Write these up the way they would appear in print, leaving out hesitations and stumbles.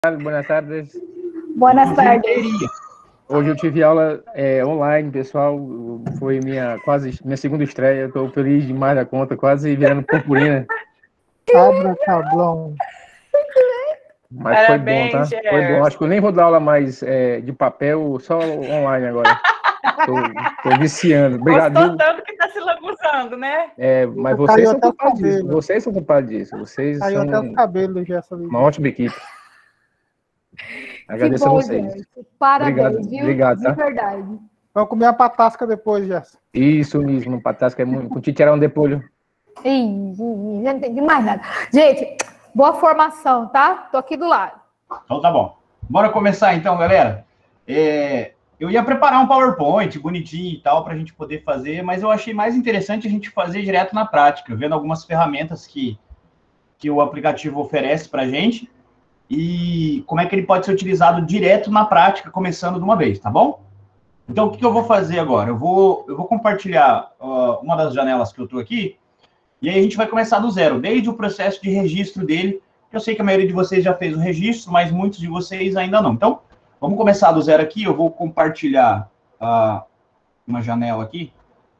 Buenas tardes. Buenas tardes. Hoje eu tive aula online, pessoal. Foi minha segunda estreia. Estou feliz demais da conta, quase virando purpurina. Abra cablão. Mas Parabéns, foi bom, tá? Foi bom. Acho que eu nem vou dar aula mais de papel, só online agora. Tô viciando. Obrigado. Gostou tanto que tá se lambuzando, né? Mas vocês são culpados disso. Vocês são culpados disso. Vocês Caiu são até os cabelos, Gerson. uma ótima equipe. Agradeço a vocês. Gerson. Parabéns, viu? Obrigado, tá? De verdade. Vamos comer a patasca depois, Gerson. Isso mesmo, patasca é muito. Com tirar um depolho. Ih, já não entendi mais nada. Gente, boa formação, tá? Tô aqui do lado. Então tá bom. Bora começar então, galera. Eu ia preparar um PowerPoint bonitinho e tal para a gente poder fazer, mas eu achei mais interessante a gente fazer direto na prática, vendo algumas ferramentas que o aplicativo oferece para a gente e como é que ele pode ser utilizado direto na prática, começando de uma vez, tá bom? Então, o que eu vou fazer agora? Eu vou compartilhar uma das janelas que eu estou aqui, e aí a gente vai começar do zero, desde o processo de registro dele. Eu sei que a maioria de vocês já fez o registro, mas muitos de vocês ainda não. Então, vamos começar do zero aqui. Eu vou compartilhar uma janela aqui.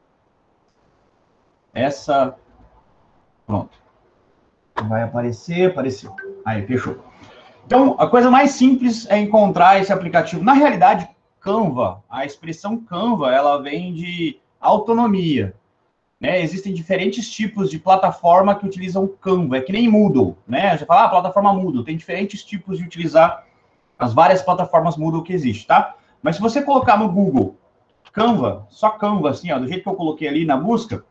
Essa, pronto. Vai aparecer, apareceu. Aí, fechou. Então, a coisa mais simples é encontrar esse aplicativo. Na realidade, Canva, a expressão Canva, ela vem de autonomia, né? Existem diferentes tipos de plataforma que utilizam Canva. É que nem Moodle, né? Você fala, plataforma Moodle. Tem diferentes tipos de utilizar as várias plataformas Moodle que existem, tá? Mas se você colocar no Google Canva, só Canva, assim, ó, do jeito que eu coloquei ali na busca,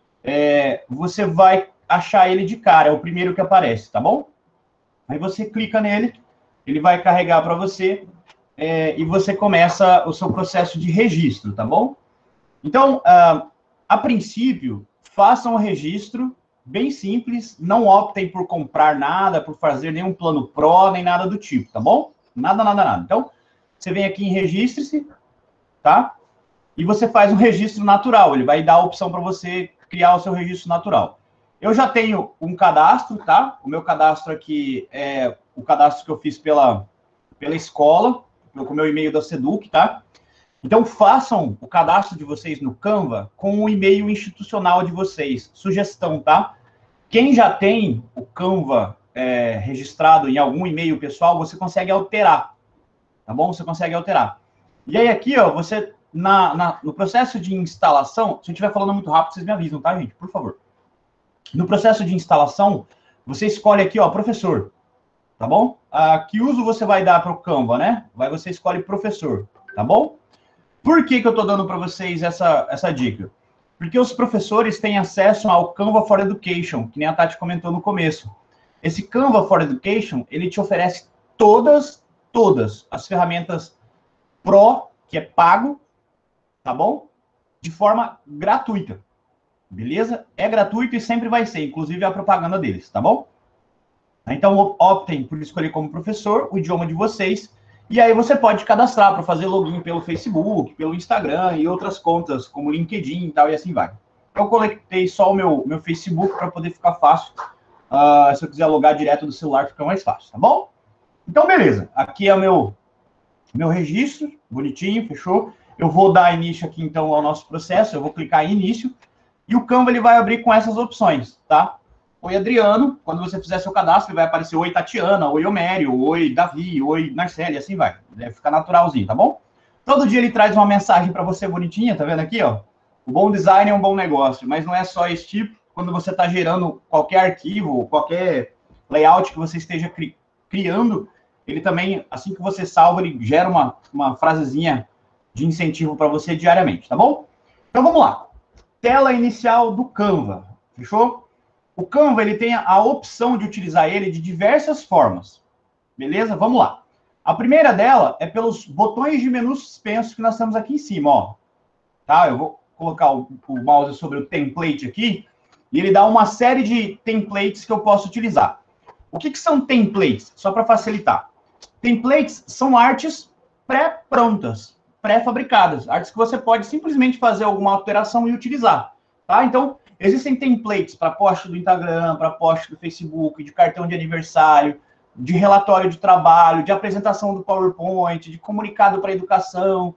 você vai achar ele de cara, é o primeiro que aparece, tá bom? Aí você clica nele, ele vai carregar para você e você começa o seu processo de registro, tá bom? Então, a princípio, façam o registro bem simples, não optem por comprar nada, por fazer nenhum plano Pro, nem nada do tipo, tá bom? Nada, nada, nada. Então, você vem aqui em registre-se, tá? E você faz um registro natural, ele vai dar a opção para você criar o seu registro natural. Eu já tenho um cadastro, tá? O meu cadastro aqui é o cadastro que eu fiz pela escola, com o meu e-mail da Seduc, tá? Então, façam o cadastro de vocês no Canva com o e-mail institucional de vocês. Sugestão, tá? Quem já tem o Canva registrado em algum e-mail pessoal, você consegue alterar, tá bom? Você consegue alterar. E aí aqui, ó, você, no processo de instalação, se eu estiver falando muito rápido, vocês me avisam, tá, gente? Por favor. No processo de instalação, você escolhe aqui, ó, professor, tá bom? Que uso você vai dar para o Canva, né? Você escolhe professor, tá bom? Por que eu estou dando para vocês essa dica? Porque os professores têm acesso ao Canva for Education, que nem a Tati comentou no começo. Esse Canva for Education, ele te oferece todas as ferramentas Pro, que é pago, tá bom? De forma gratuita, beleza? É gratuito e sempre vai ser, inclusive a propaganda deles, tá bom? Então, optem por escolher como professor o idioma de vocês, e aí você pode cadastrar para fazer login pelo Facebook, pelo Instagram e outras contas, como LinkedIn e tal, e assim vai. Eu coletei só o meu Facebook para poder ficar fácil. Se eu quiser logar direto do celular, fica mais fácil, tá bom? Então, beleza. Aqui é o meu registro, bonitinho, fechou? Eu vou dar início aqui, então, ao nosso processo. Eu vou clicar em início. E o Canva, ele vai abrir com essas opções, tá? Oi, Adriano. Quando você fizer seu cadastro, ele vai aparecer Oi, Tatiana, Oi, Homério, Oi, Davi, Oi, Narcele, assim vai. Deve ficar naturalzinho, tá bom? Todo dia ele traz uma mensagem para você bonitinha, tá vendo aqui, ó? O bom design é um bom negócio, mas não é só esse tipo. Quando você está gerando qualquer arquivo, qualquer layout que você esteja criando, ele também, assim que você salva, ele gera uma frasezinha de incentivo para você diariamente, tá bom? Então, vamos lá. Tela inicial do Canva, fechou? O Canva, ele tem a opção de utilizar ele de diversas formas, beleza? Vamos lá. A primeira dela é pelos botões de menu suspenso que nós temos aqui em cima, ó. Tá? Eu vou colocar o mouse sobre o template aqui, e ele dá uma série de templates que eu posso utilizar. O que são templates? Só para facilitar. Templates são artes pré-prontas, pré-fabricadas. Artes que você pode simplesmente fazer alguma alteração e utilizar. Tá? Então, existem templates para post do Instagram, para post do Facebook, de cartão de aniversário, de relatório de trabalho, de apresentação do PowerPoint, de comunicado para educação,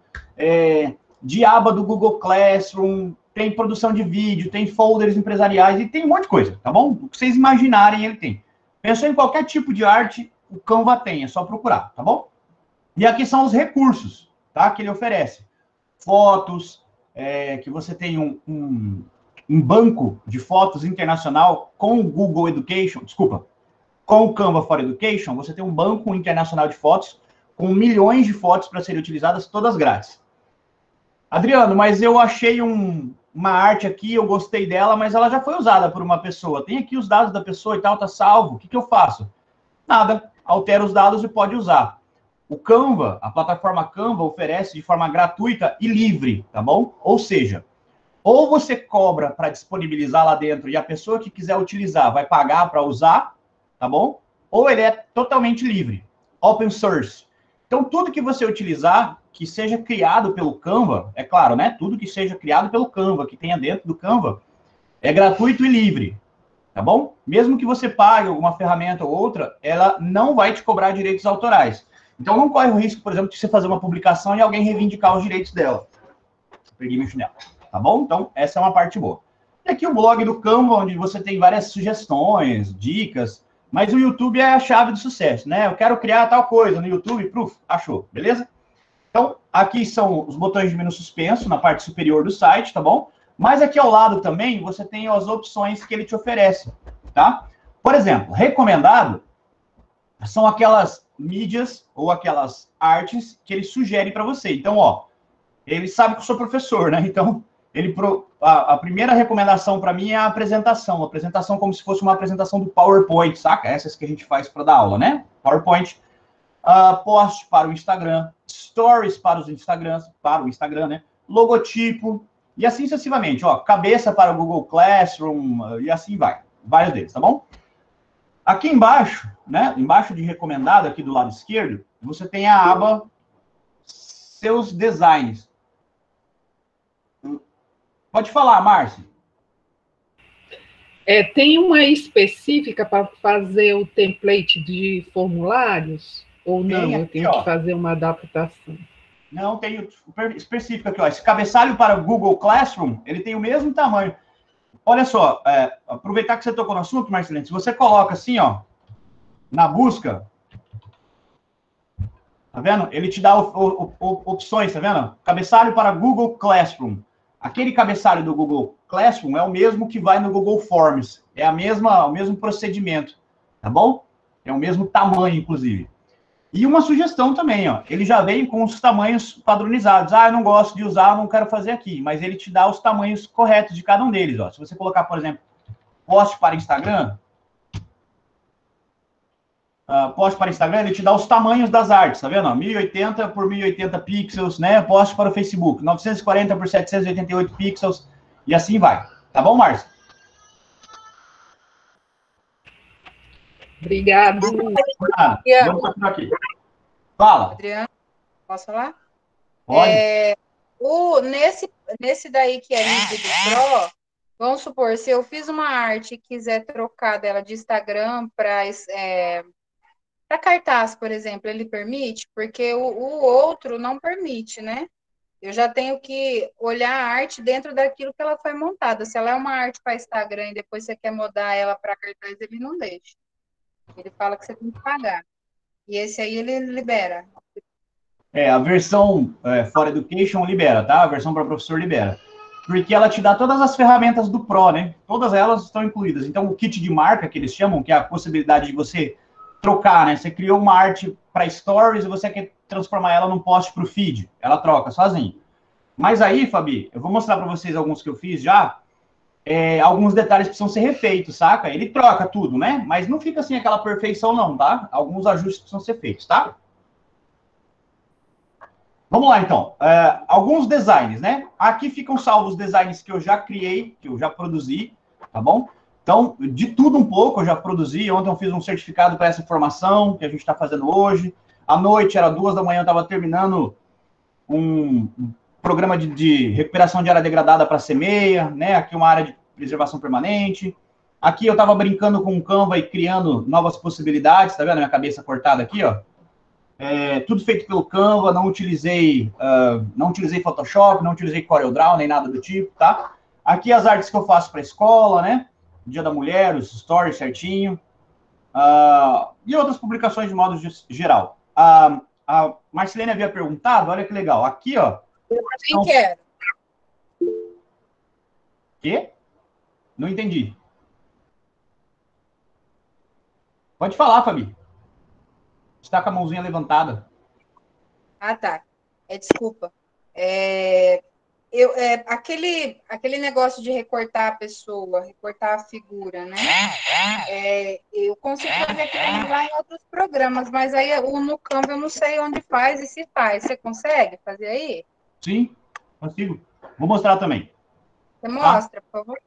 de aba do Google Classroom, tem produção de vídeo, tem folders empresariais, e tem um monte de coisa, tá bom? O que vocês imaginarem, ele tem. Pensou em qualquer tipo de arte, o Canva tem, é só procurar, tá bom? E aqui são os recursos, tá? Que ele oferece. Fotos, que você tem um banco de fotos internacional com o Google Education, desculpa, com o Canva for Education, você tem um banco internacional de fotos com milhões de fotos para serem utilizadas, todas grátis. Adriano, mas eu achei uma arte aqui, eu gostei dela, mas ela já foi usada por uma pessoa. Tem aqui os dados da pessoa e tal, tá salvo. O que eu faço? Nada. Altera os dados e pode usar. O Canva, a plataforma Canva, oferece de forma gratuita e livre, tá bom? Ou seja, ou você cobra para disponibilizar lá dentro e a pessoa que quiser utilizar vai pagar para usar, tá bom? Ou ele é totalmente livre, open source. Então, tudo que você utilizar, que seja criado pelo Canva, é claro, né? Tudo que seja criado pelo Canva, que tenha dentro do Canva, é gratuito e livre, tá bom? Mesmo que você pague alguma ferramenta ou outra, ela não vai te cobrar direitos autorais. Então, não corre o risco, por exemplo, de você fazer uma publicação e alguém reivindicar os direitos dela. Peguei meu chinelo, tá bom? Então, essa é uma parte boa. E aqui o blog do Canva, onde você tem várias sugestões, dicas, mas o YouTube é a chave do sucesso, né? Eu quero criar tal coisa no YouTube, achou, beleza? Então, aqui são os botões de menu suspenso, na parte superior do site, tá bom? Mas aqui ao lado também, você tem as opções que ele te oferece, tá? Por exemplo, recomendado são aquelas mídias ou aquelas artes que ele sugere para você. Então, ó, ele sabe que eu sou professor, né? Então, a primeira recomendação para mim é a apresentação como se fosse uma apresentação do PowerPoint, saca? Essas que a gente faz para dar aula, né? PowerPoint, post para o Instagram, stories para o Instagram, né? Logotipo, e assim sucessivamente, ó, cabeça para o Google Classroom, e assim vai, vários deles, tá bom? Aqui embaixo, né, embaixo de recomendado, aqui do lado esquerdo, você tem a aba seus designs. Pode falar, Márcia. Tem uma específica para fazer o template de formulários? Ou não? Eu tenho que fazer uma adaptação? Não, tem específico aqui, ó. Esse cabeçalho para o Google Classroom, ele tem o mesmo tamanho. Olha só, aproveitar que você tocou no assunto, Marcelino, se você coloca assim, ó, na busca, tá vendo? Ele te dá opções, tá vendo? Cabeçalho para Google Classroom. Aquele cabeçalho do Google Classroom é o mesmo que vai no Google Forms. É o mesmo procedimento, tá bom? É o mesmo tamanho, inclusive. E uma sugestão também, ó. Ele já vem com os tamanhos padronizados. Eu não gosto de usar, não quero fazer aqui. Mas ele te dá os tamanhos corretos de cada um deles, ó. Se você colocar, por exemplo, post para Instagram, ele te dá os tamanhos das artes, tá vendo? Ó, 1080 por 1080 pixels, né? Post para o Facebook, 940 por 788 pixels, e assim vai. Tá bom, Márcia? Obrigado. Vamos continuar aqui. Fala. Adriano, posso falar? Pode. Nesse daí que é livre do Pro, vamos supor, se eu fiz uma arte e quiser trocar dela de Instagram para cartaz, por exemplo, ele permite? Porque o outro não permite, né? Eu já tenho que olhar a arte dentro daquilo que ela foi montada. Se ela é uma arte para Instagram e depois você quer mudar ela para cartaz, ele não deixa. Ele fala que você tem que pagar. E esse aí ele libera. A versão For Education libera, tá? A versão para professor libera. Porque ela te dá todas as ferramentas do Pro, né? Todas elas estão incluídas. Então, o kit de marca, que eles chamam, que é a possibilidade de você trocar, né? Você criou uma arte para Stories e você quer transformar ela num post para o feed. Ela troca sozinha. Mas aí, Fabi, eu vou mostrar para vocês alguns que eu fiz já. Alguns detalhes precisam ser refeitos, saca? Ele troca tudo, né? Mas não fica assim aquela perfeição não, tá? Alguns ajustes precisam ser feitos, tá? Vamos lá, então. Alguns designs, né? Aqui ficam salvos os designs que eu já criei, que eu já produzi, tá bom? Então, de tudo um pouco eu já produzi. Ontem eu fiz um certificado para essa formação que a gente está fazendo hoje. À noite, era 2 da manhã, eu estava terminando um programa de recuperação de área degradada para semeia, né? Aqui uma área de preservação permanente. Aqui eu estava brincando com o Canva e criando novas possibilidades, tá vendo a minha cabeça cortada aqui, ó? Tudo feito pelo Canva, não utilizei Photoshop, não utilizei CorelDRAW, nem nada do tipo, tá? Aqui as artes que eu faço para a escola, né? Dia da Mulher, os stories certinho. E outras publicações de modo geral. A Marcelene havia perguntado, olha que legal. Aqui, ó. Quem quer? Quê? Não entendi. Pode falar, Fabi. Está com a mãozinha levantada. Ah, tá. Desculpa. Aquele negócio de recortar a pessoa, recortar a figura, né? Eu consigo fazer aquilo lá em outros programas, mas aí no Canva eu não sei onde faz e se faz. Você consegue fazer aí? Sim, consigo. Vou mostrar também. Você mostra, por favor.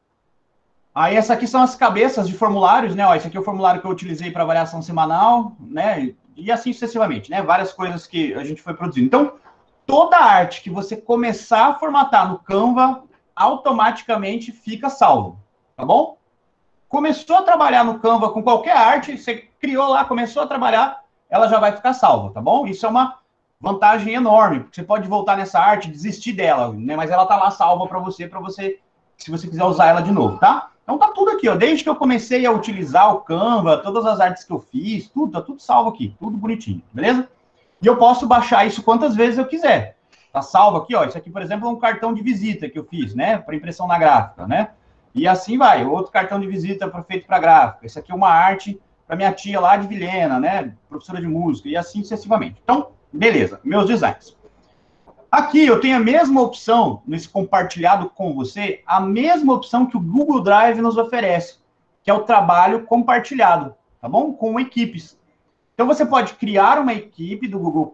Aí, essa aqui são as cabeças de formulários, né? Ó, esse aqui é o formulário que eu utilizei para avaliação semanal, né? E assim sucessivamente, né? Várias coisas que a gente foi produzindo. Então, toda arte que você começar a formatar no Canva, automaticamente fica salvo, tá bom? Começou a trabalhar no Canva com qualquer arte, você criou lá, começou a trabalhar, ela já vai ficar salva, tá bom? Isso é uma vantagem enorme, porque você pode voltar nessa arte, desistir dela, né? Mas ela tá lá salva para você, se você quiser usar ela de novo, tá? Então tá tudo aqui, ó. Desde que eu comecei a utilizar o Canva, todas as artes que eu fiz, tudo, tá tudo salvo aqui, tudo bonitinho, beleza? E eu posso baixar isso quantas vezes eu quiser. Tá salvo aqui, ó. Isso aqui, por exemplo, é um cartão de visita que eu fiz, né? Para impressão na gráfica, né? E assim vai. Outro cartão de visita feito para gráfica. Esse aqui é uma arte para minha tia lá de Vilhena, né? Professora de música. E assim sucessivamente. Então, beleza. Meus designs. Aqui eu tenho a mesma opção, nesse compartilhado com você, a mesma opção que o Google Drive nos oferece, que é o trabalho compartilhado, tá bom? Com equipes. Então, você pode criar uma equipe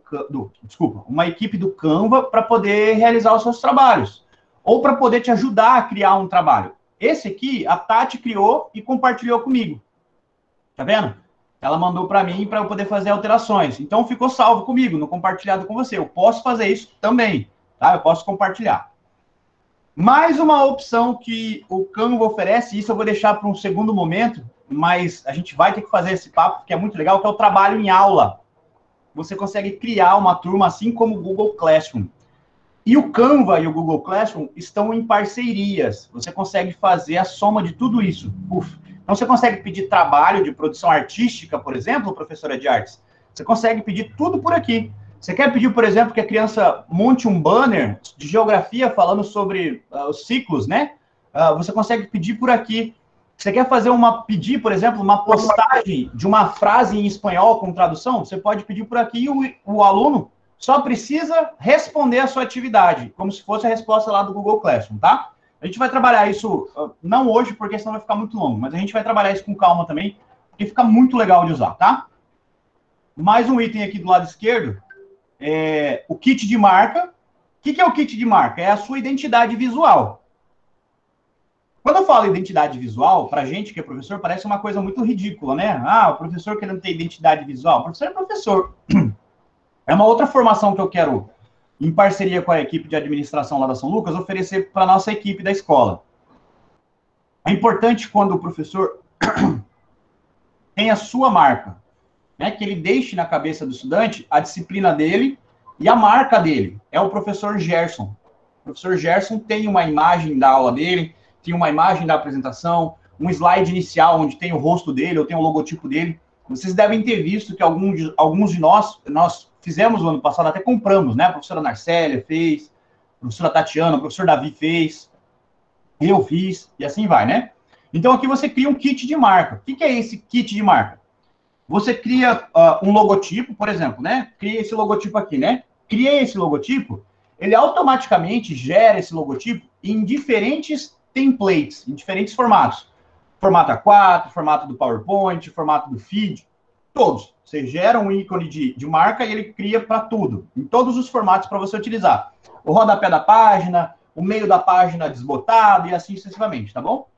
uma equipe do Canva para poder realizar os seus trabalhos. Ou para poder te ajudar a criar um trabalho. Esse aqui, a Tati criou e compartilhou comigo. Tá vendo? Ela mandou para mim para eu poder fazer alterações. Então, ficou salvo comigo, no compartilhado com você. Eu posso fazer isso também, tá? Eu posso compartilhar. Mais uma opção que o Canva oferece, isso eu vou deixar para um segundo momento, mas a gente vai ter que fazer esse papo, que é muito legal, que é o trabalho em aula. Você consegue criar uma turma assim como o Google Classroom. E o Canva e o Google Classroom estão em parcerias. Você consegue fazer a soma de tudo isso. Então, você consegue pedir trabalho de produção artística, por exemplo, professora de artes. Você consegue pedir tudo por aqui. Você quer pedir, por exemplo, que a criança monte um banner de geografia falando sobre os ciclos, né? Você consegue pedir por aqui. Você quer pedir, por exemplo, uma postagem de uma frase em espanhol com tradução? Você pode pedir por aqui e o aluno só precisa responder a sua atividade, como se fosse a resposta lá do Google Classroom, tá? A gente vai trabalhar isso, não hoje, porque senão vai ficar muito longo, mas a gente vai trabalhar isso com calma também, porque fica muito legal de usar, tá? Mais um item aqui do lado esquerdo, o kit de marca. O que é o kit de marca? É a sua identidade visual. Quando eu falo identidade visual, pra gente que é professor, parece uma coisa muito ridícula, né? O professor querendo ter identidade visual. O professor é professor. É uma outra formação que eu quero, em parceria com a equipe de administração lá da São Lucas, oferecer para a nossa equipe da escola. É importante quando o professor tem a sua marca, né, que ele deixe na cabeça do estudante a disciplina dele e a marca dele. É o professor Gerson. O professor Gerson tem uma imagem da aula dele, tem uma imagem da apresentação, um slide inicial onde tem o rosto dele, ou tem o logotipo dele. Vocês devem ter visto que alguns de nós fizemos no ano passado, até compramos, né? A professora Narcélia fez, a professora Tatiana, o professor Davi fez, eu fiz, e assim vai, né? Então, aqui você cria um kit de marca. O que é esse kit de marca? Você cria um logotipo, por exemplo, né? Cria esse logotipo aqui, né? Cria esse logotipo, ele automaticamente gera esse logotipo em diferentes templates, em diferentes formatos. Formato A4, formato do PowerPoint, formato do feed, todos. Você gera um ícone de marca e ele cria para tudo, em todos os formatos para você utilizar. O rodapé da página, o meio da página desbotado e assim sucessivamente, tá bom?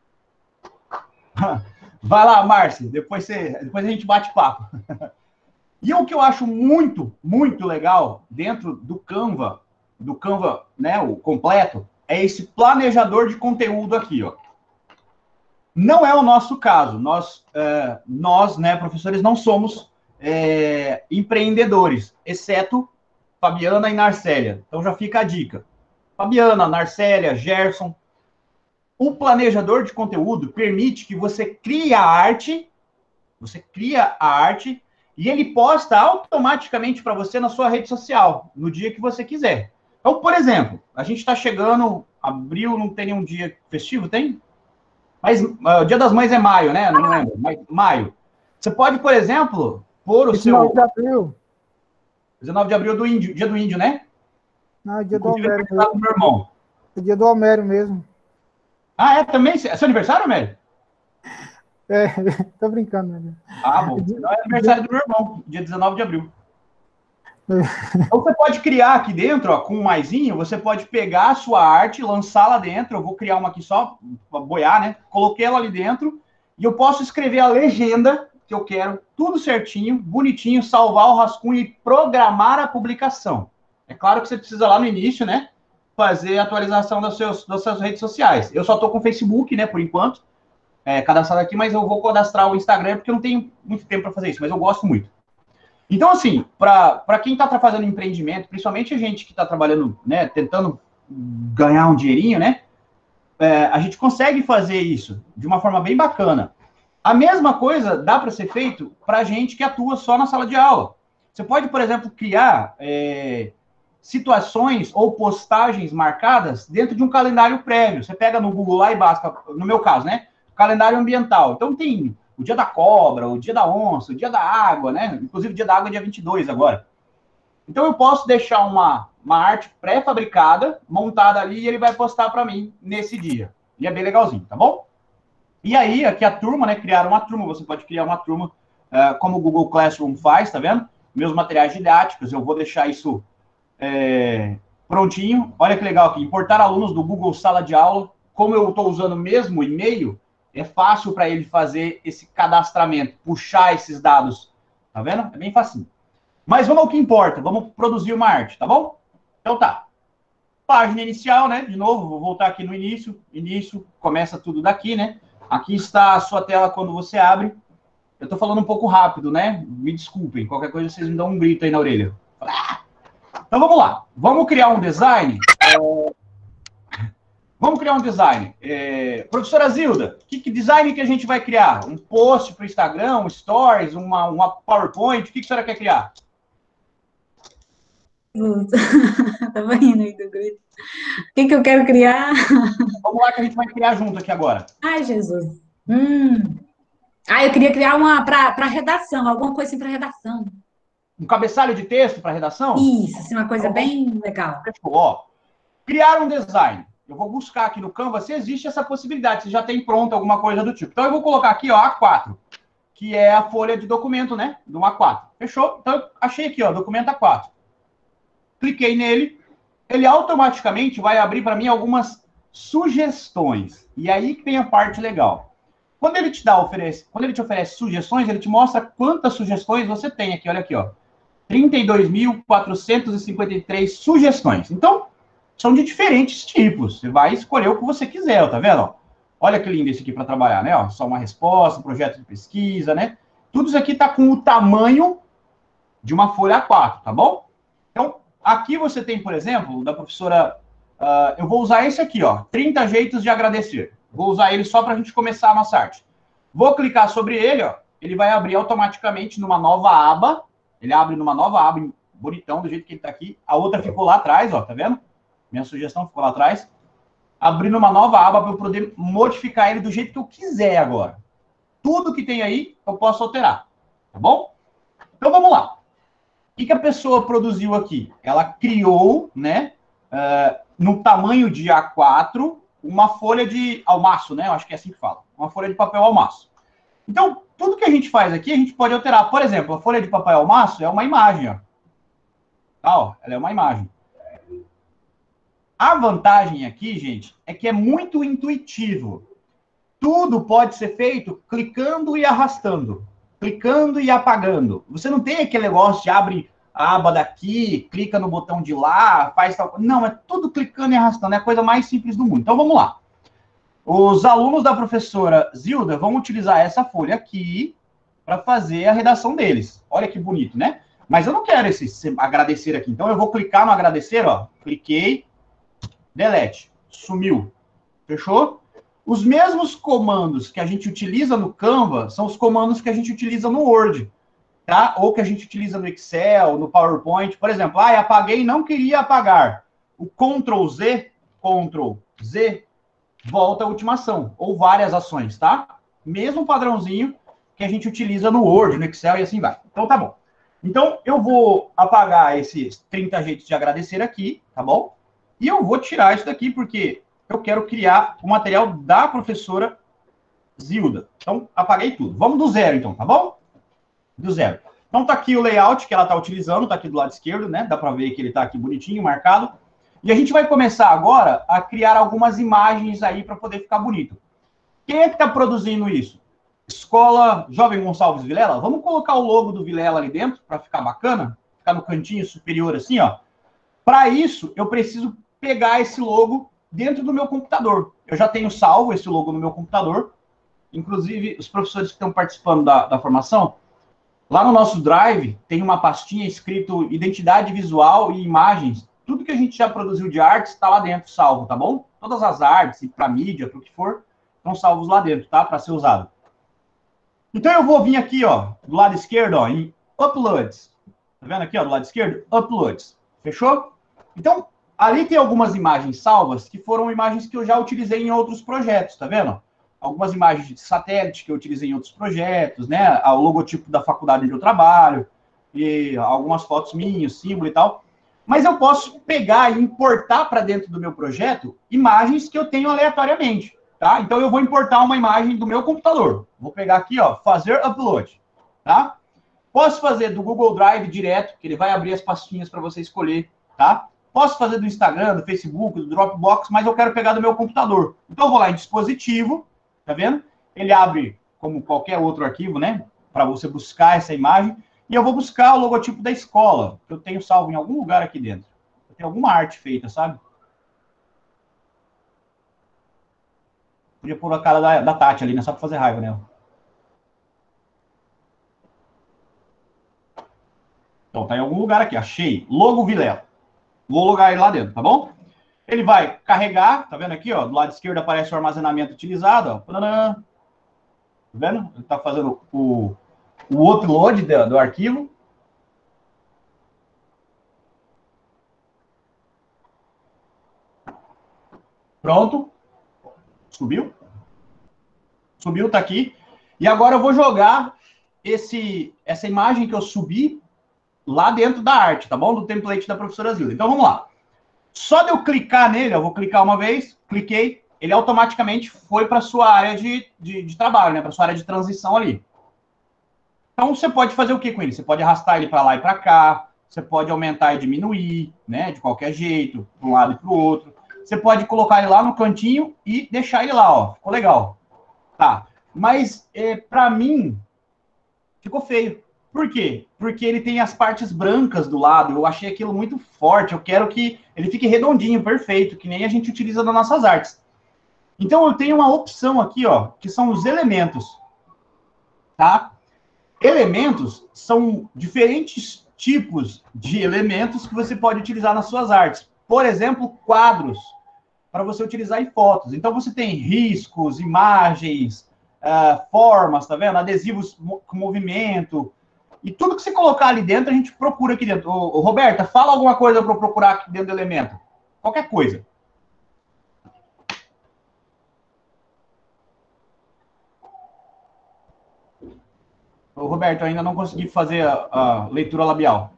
Vai lá, Márcia, depois a gente bate papo. E o que eu acho muito, muito legal dentro do Canva, né, o completo, é esse planejador de conteúdo aqui, ó. Não é o nosso caso. Nós, né, professores, não somos empreendedores, exceto Fabiana e Narcélia. Então já fica a dica. Fabiana, Narcélia, Gerson. O planejador de conteúdo permite que você crie a arte, e ele posta automaticamente para você na sua rede social, no dia que você quiser. Então, por exemplo, a gente está chegando, abril, não tem nenhum dia festivo, tem? Mas o Dia das Mães é maio, né? Não lembro, mas maio. Você pode, por exemplo, pôr o 19 seu... de abril. 19 de abril, dia do índio, né? Não, é dia do Inclusive, Homero é do meu irmão. É dia do Homero mesmo. Ah, é também? É seu aniversário, Homero? É, tô brincando, né? Ah, bom. Não, é aniversário do meu irmão, dia 19 de abril. Então, você pode criar aqui dentro, ó, com um maisinho, você pode pegar a sua arte, lançar lá dentro. Eu vou criar uma aqui só, para boiar, né? Coloquei ela ali dentro e eu posso escrever a legenda que eu quero, tudo certinho, bonitinho, salvar o rascunho e programar a publicação. É claro que você precisa lá no início, né? Fazer a atualização das suas redes sociais. Eu só estou com o Facebook, né, por enquanto, cadastrado aqui, mas eu vou cadastrar o Instagram porque eu não tenho muito tempo para fazer isso, mas eu gosto muito. Então, assim, para quem está fazendo empreendimento, principalmente a gente que está trabalhando, né, tentando ganhar um dinheirinho, né, a gente consegue fazer isso de uma forma bem bacana. A mesma coisa dá para ser feito para gente que atua só na sala de aula. Você pode, por exemplo, criar situações ou postagens marcadas dentro de um calendário prévio. Você pega no Google lá e basta, no meu caso, né, calendário ambiental. Então, tem o dia da cobra, o dia da onça, o dia da água, né? Inclusive, o dia da água é dia 22 agora. Então, eu posso deixar uma arte pré-fabricada, montada ali, e ele vai postar para mim nesse dia. E é bem legalzinho, tá bom? E aí, aqui a turma, né? Criar uma turma. Você pode criar uma turma, como o Google Classroom faz, tá vendo? Meus materiais didáticos, eu vou deixar isso prontinho. Olha que legal aqui. Importar alunos do Google Sala de Aula. Como eu estou usando mesmo o e-mail, é fácil para ele fazer esse cadastramento, puxar esses dados. Tá vendo? É bem facinho. Mas vamos ao que importa. Vamos produzir uma arte, tá bom? Então tá. Página inicial, né? De novo, vou voltar aqui no início. Início, começa tudo daqui, né? Aqui está a sua tela quando você abre. Eu tô falando um pouco rápido, né? Me desculpem. Qualquer coisa, vocês me dão um grito aí na orelha. Então vamos lá. Vamos criar um design. Vamos criar um design. Professora Zilda, que design que a gente vai criar? Um post para o Instagram, um Stories, uma PowerPoint? O que a senhora quer criar? Tava rindo aí do grito. O que eu quero criar? Vamos lá que a gente vai criar junto aqui agora. Ai, Jesus. Eu queria criar uma para redação, alguma coisa assim para redação. Um cabeçalho de texto para redação? Isso, assim, uma coisa bem legal. Ó, criar um design. Eu vou buscar aqui no Canva se existe essa possibilidade, se já tem pronto alguma coisa do tipo. Então, eu vou colocar aqui, ó, A4, que é a folha de documento, né, do A4. Fechou? Então, eu achei aqui, ó, documento A4. Cliquei nele, ele automaticamente vai abrir para mim algumas sugestões. E aí que tem a parte legal. Quando ele te oferece sugestões, ele te mostra quantas sugestões você tem aqui, olha aqui, ó. 32.453 sugestões. Então, são de diferentes tipos. Você vai escolher o que você quiser, tá vendo? Olha que lindo esse aqui para trabalhar, né? Ó, só uma resposta, projeto de pesquisa, né? Tudo isso aqui está com o tamanho de uma folha A4, tá bom? Então, aqui você tem, por exemplo, da professora... eu vou usar esse aqui, ó. 30 jeitos de agradecer. Vou usar ele só para a gente começar a nossa arte. Vou clicar sobre ele, ó. Ele vai abrir automaticamente numa nova aba. Ele abre numa nova aba, bonitão, do jeito que ele está aqui. A outra ficou lá atrás, ó, tá vendo? Minha sugestão ficou lá atrás. Abrindo uma nova aba para eu poder modificar ele do jeito que eu quiser agora. Tudo que tem aí, eu posso alterar. Tá bom? Então, vamos lá. O que a pessoa produziu aqui? Ela criou, né, no tamanho de A4, uma folha de almaço, né? Eu acho que é assim que fala. Uma folha de papel almaço. Então, tudo que a gente faz aqui, a gente pode alterar. Por exemplo, a folha de papel almaço é uma imagem, ó. Tá, ó, ela é uma imagem. A vantagem aqui, gente, é que é muito intuitivo. Tudo pode ser feito clicando e arrastando. Clicando e apagando. Você não tem aquele negócio de abre a aba daqui, clica no botão de lá, faz tal coisa. Não, é tudo clicando e arrastando. É a coisa mais simples do mundo. Então, vamos lá. Os alunos da professora Zilda vão utilizar essa folha aqui para fazer a redação deles. Olha que bonito, né? Mas eu não quero esse agradecer aqui. Então, eu vou clicar no agradecer, ó. Cliquei, delete, sumiu. Fechou? Os mesmos comandos que a gente utiliza no Canva são os comandos que a gente utiliza no Word, tá? Ou que a gente utiliza no Excel, no PowerPoint. Por exemplo, apaguei e não queria apagar. O Ctrl Z, volta a última ação, ou várias ações, tá? Mesmo padrãozinho que a gente utiliza no Word, no Excel e assim vai. Então, tá bom. Então, eu vou apagar esses 30 jeitos de agradecer aqui, tá bom? E eu vou tirar isso daqui, porque eu quero criar o material da professora Zilda. Então, apaguei tudo. Vamos do zero, então, tá bom? Do zero. Então, tá aqui o layout que ela tá utilizando, tá aqui do lado esquerdo, né? Dá para ver que ele tá aqui bonitinho, marcado. E a gente vai começar agora a criar algumas imagens aí para poder ficar bonito. Quem é que está produzindo isso? Escola Jovem Gonçalves Vilela? Vamos colocar o logo do Vilela ali dentro para ficar bacana? Ficar no cantinho superior assim, ó. Para isso, eu preciso pegar esse logo dentro do meu computador. Eu já tenho salvo esse logo no meu computador. Inclusive, os professores que estão participando da formação, lá no nosso Drive tem uma pastinha escrito Identidade Visual e Imagens. Tudo que a gente já produziu de artes está lá dentro, salvo, tá bom? Todas as artes, para mídia, para o que for, estão salvos lá dentro, tá? Para ser usado. Então, eu vou vir aqui, ó, do lado esquerdo, ó, em Uploads. Tá vendo aqui, ó, do lado esquerdo? Uploads. Fechou? Então, ali tem algumas imagens salvas, que foram imagens que eu já utilizei em outros projetos, tá vendo? Algumas imagens de satélite que eu utilizei em outros projetos, né? O logotipo da faculdade onde eu trabalho, e algumas fotos minhas, símbolo e tal. Mas eu posso pegar e importar para dentro do meu projeto imagens que eu tenho aleatoriamente, tá? Então, eu vou importar uma imagem do meu computador. Vou pegar aqui, ó, fazer upload, tá? Posso fazer do Google Drive direto, que ele vai abrir as pastinhas para você escolher, tá? Posso fazer do Instagram, do Facebook, do Dropbox, mas eu quero pegar do meu computador. Então, eu vou lá em dispositivo, tá vendo? Ele abre como qualquer outro arquivo, né? Para você buscar essa imagem. E eu vou buscar o logotipo da escola, que eu tenho salvo em algum lugar aqui dentro. Tem alguma arte feita, sabe? Podia pôr a cara da Tati ali, né? Só para fazer raiva, né? Então, tá em algum lugar aqui. Achei. Logo Vilela. Vou logar ele lá dentro, tá bom? Ele vai carregar, tá vendo aqui, ó? Do lado esquerdo aparece o armazenamento utilizado, ó. Tá vendo? Ele tá fazendo o upload do arquivo. Pronto. Subiu. Subiu, tá aqui. E agora eu vou jogar essa imagem que eu subi lá dentro da arte, tá bom? Do template da professora Zilda. Então, vamos lá. Só de eu clicar nele, eu vou clicar uma vez, cliquei, ele automaticamente foi para a sua área de trabalho, né? Para a sua área de transição ali. Então, você pode fazer o que com ele? Você pode arrastar ele para lá e para cá, você pode aumentar e diminuir, né? De qualquer jeito, para um lado e para o outro. Você pode colocar ele lá no cantinho e deixar ele lá, ó. Ficou legal. Tá. Mas, para mim, ficou feio. Por quê? Porque ele tem as partes brancas do lado. Eu achei aquilo muito forte. Eu quero que ele fique redondinho, perfeito, que nem a gente utiliza nas nossas artes. Então, eu tenho uma opção aqui, ó, que são os elementos. Tá? Elementos são diferentes tipos de elementos que você pode utilizar nas suas artes. Por exemplo, quadros, para você utilizar em fotos. Então, você tem riscos, imagens, formas, tá vendo? Adesivos com movimento. E tudo que você colocar ali dentro, a gente procura aqui dentro. Roberta, fala alguma coisa para eu procurar aqui dentro do elemento. Qualquer coisa. Roberto, eu ainda não consegui fazer a leitura labial.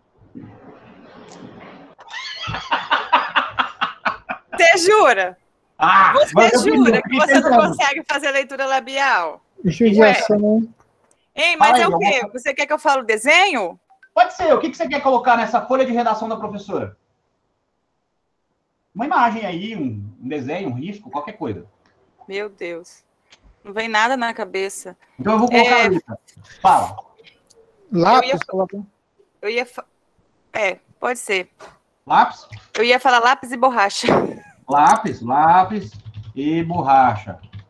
Você jura? Você jura que você não tentando. consegue fazer leitura labial? Judiação. Hein, mas é Fala o aí, quê? Você quer que eu fale o desenho? Pode ser. O que você quer colocar nessa folha de redação da professora? Uma imagem aí, um desenho, um risco, qualquer coisa. Meu Deus. Não vem nada na cabeça. Então eu vou colocar a lista. Fala. Lápis, Eu ia... pode ser. Lápis? Eu ia falar lápis e borracha. Lápis e borracha.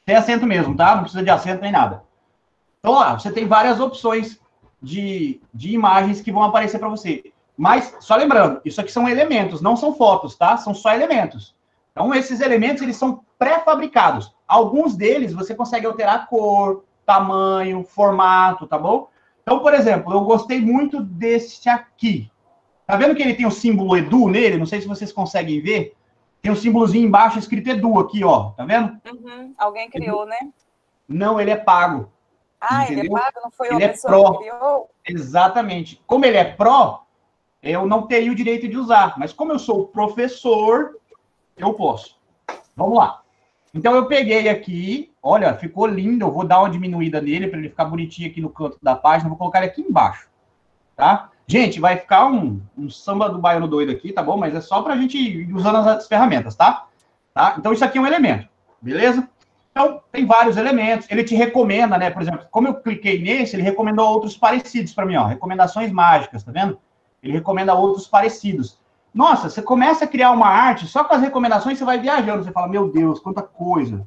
Sem acento mesmo, tá? Não precisa de acento nem nada. Então, ó, você tem várias opções de imagens que vão aparecer para você. Mas, só lembrando, isso aqui são elementos, não são fotos, tá? São só elementos. Então, esses elementos, eles são pré-fabricados. Alguns deles, você consegue alterar a cor, tamanho, formato, tá bom? Então, por exemplo, eu gostei muito desse aqui. Tá vendo que ele tem o símbolo Edu nele? Não sei se vocês conseguem ver. Tem um símbolozinho embaixo escrito Edu aqui, ó. Tá vendo? Uhum. Alguém criou, Edu. né? Não, ele é pago. Ah, entendeu? ele é pago? Não foi ele uma pessoa que criou? Exatamente. Como ele é pró, eu não teria o direito de usar. Mas como eu sou professor, eu posso. Vamos lá. Então, eu peguei aqui. Olha, ficou lindo. Eu vou dar uma diminuída nele para ele ficar bonitinho aqui no canto da página. Vou colocar ele aqui embaixo. Tá? Gente, vai ficar um samba do baiano doido aqui, tá bom? Mas é só para a gente ir usando as ferramentas, tá? Então, isso aqui é um elemento. Beleza? Então, tem vários elementos. Ele te recomenda, né? Por exemplo, como eu cliquei nesse, ele recomendou outros parecidos para mim, ó. Recomendações mágicas, tá vendo? Ele recomenda outros parecidos. Nossa, você começa a criar uma arte, só com as recomendações você vai viajando. Você fala, meu Deus, quanta coisa.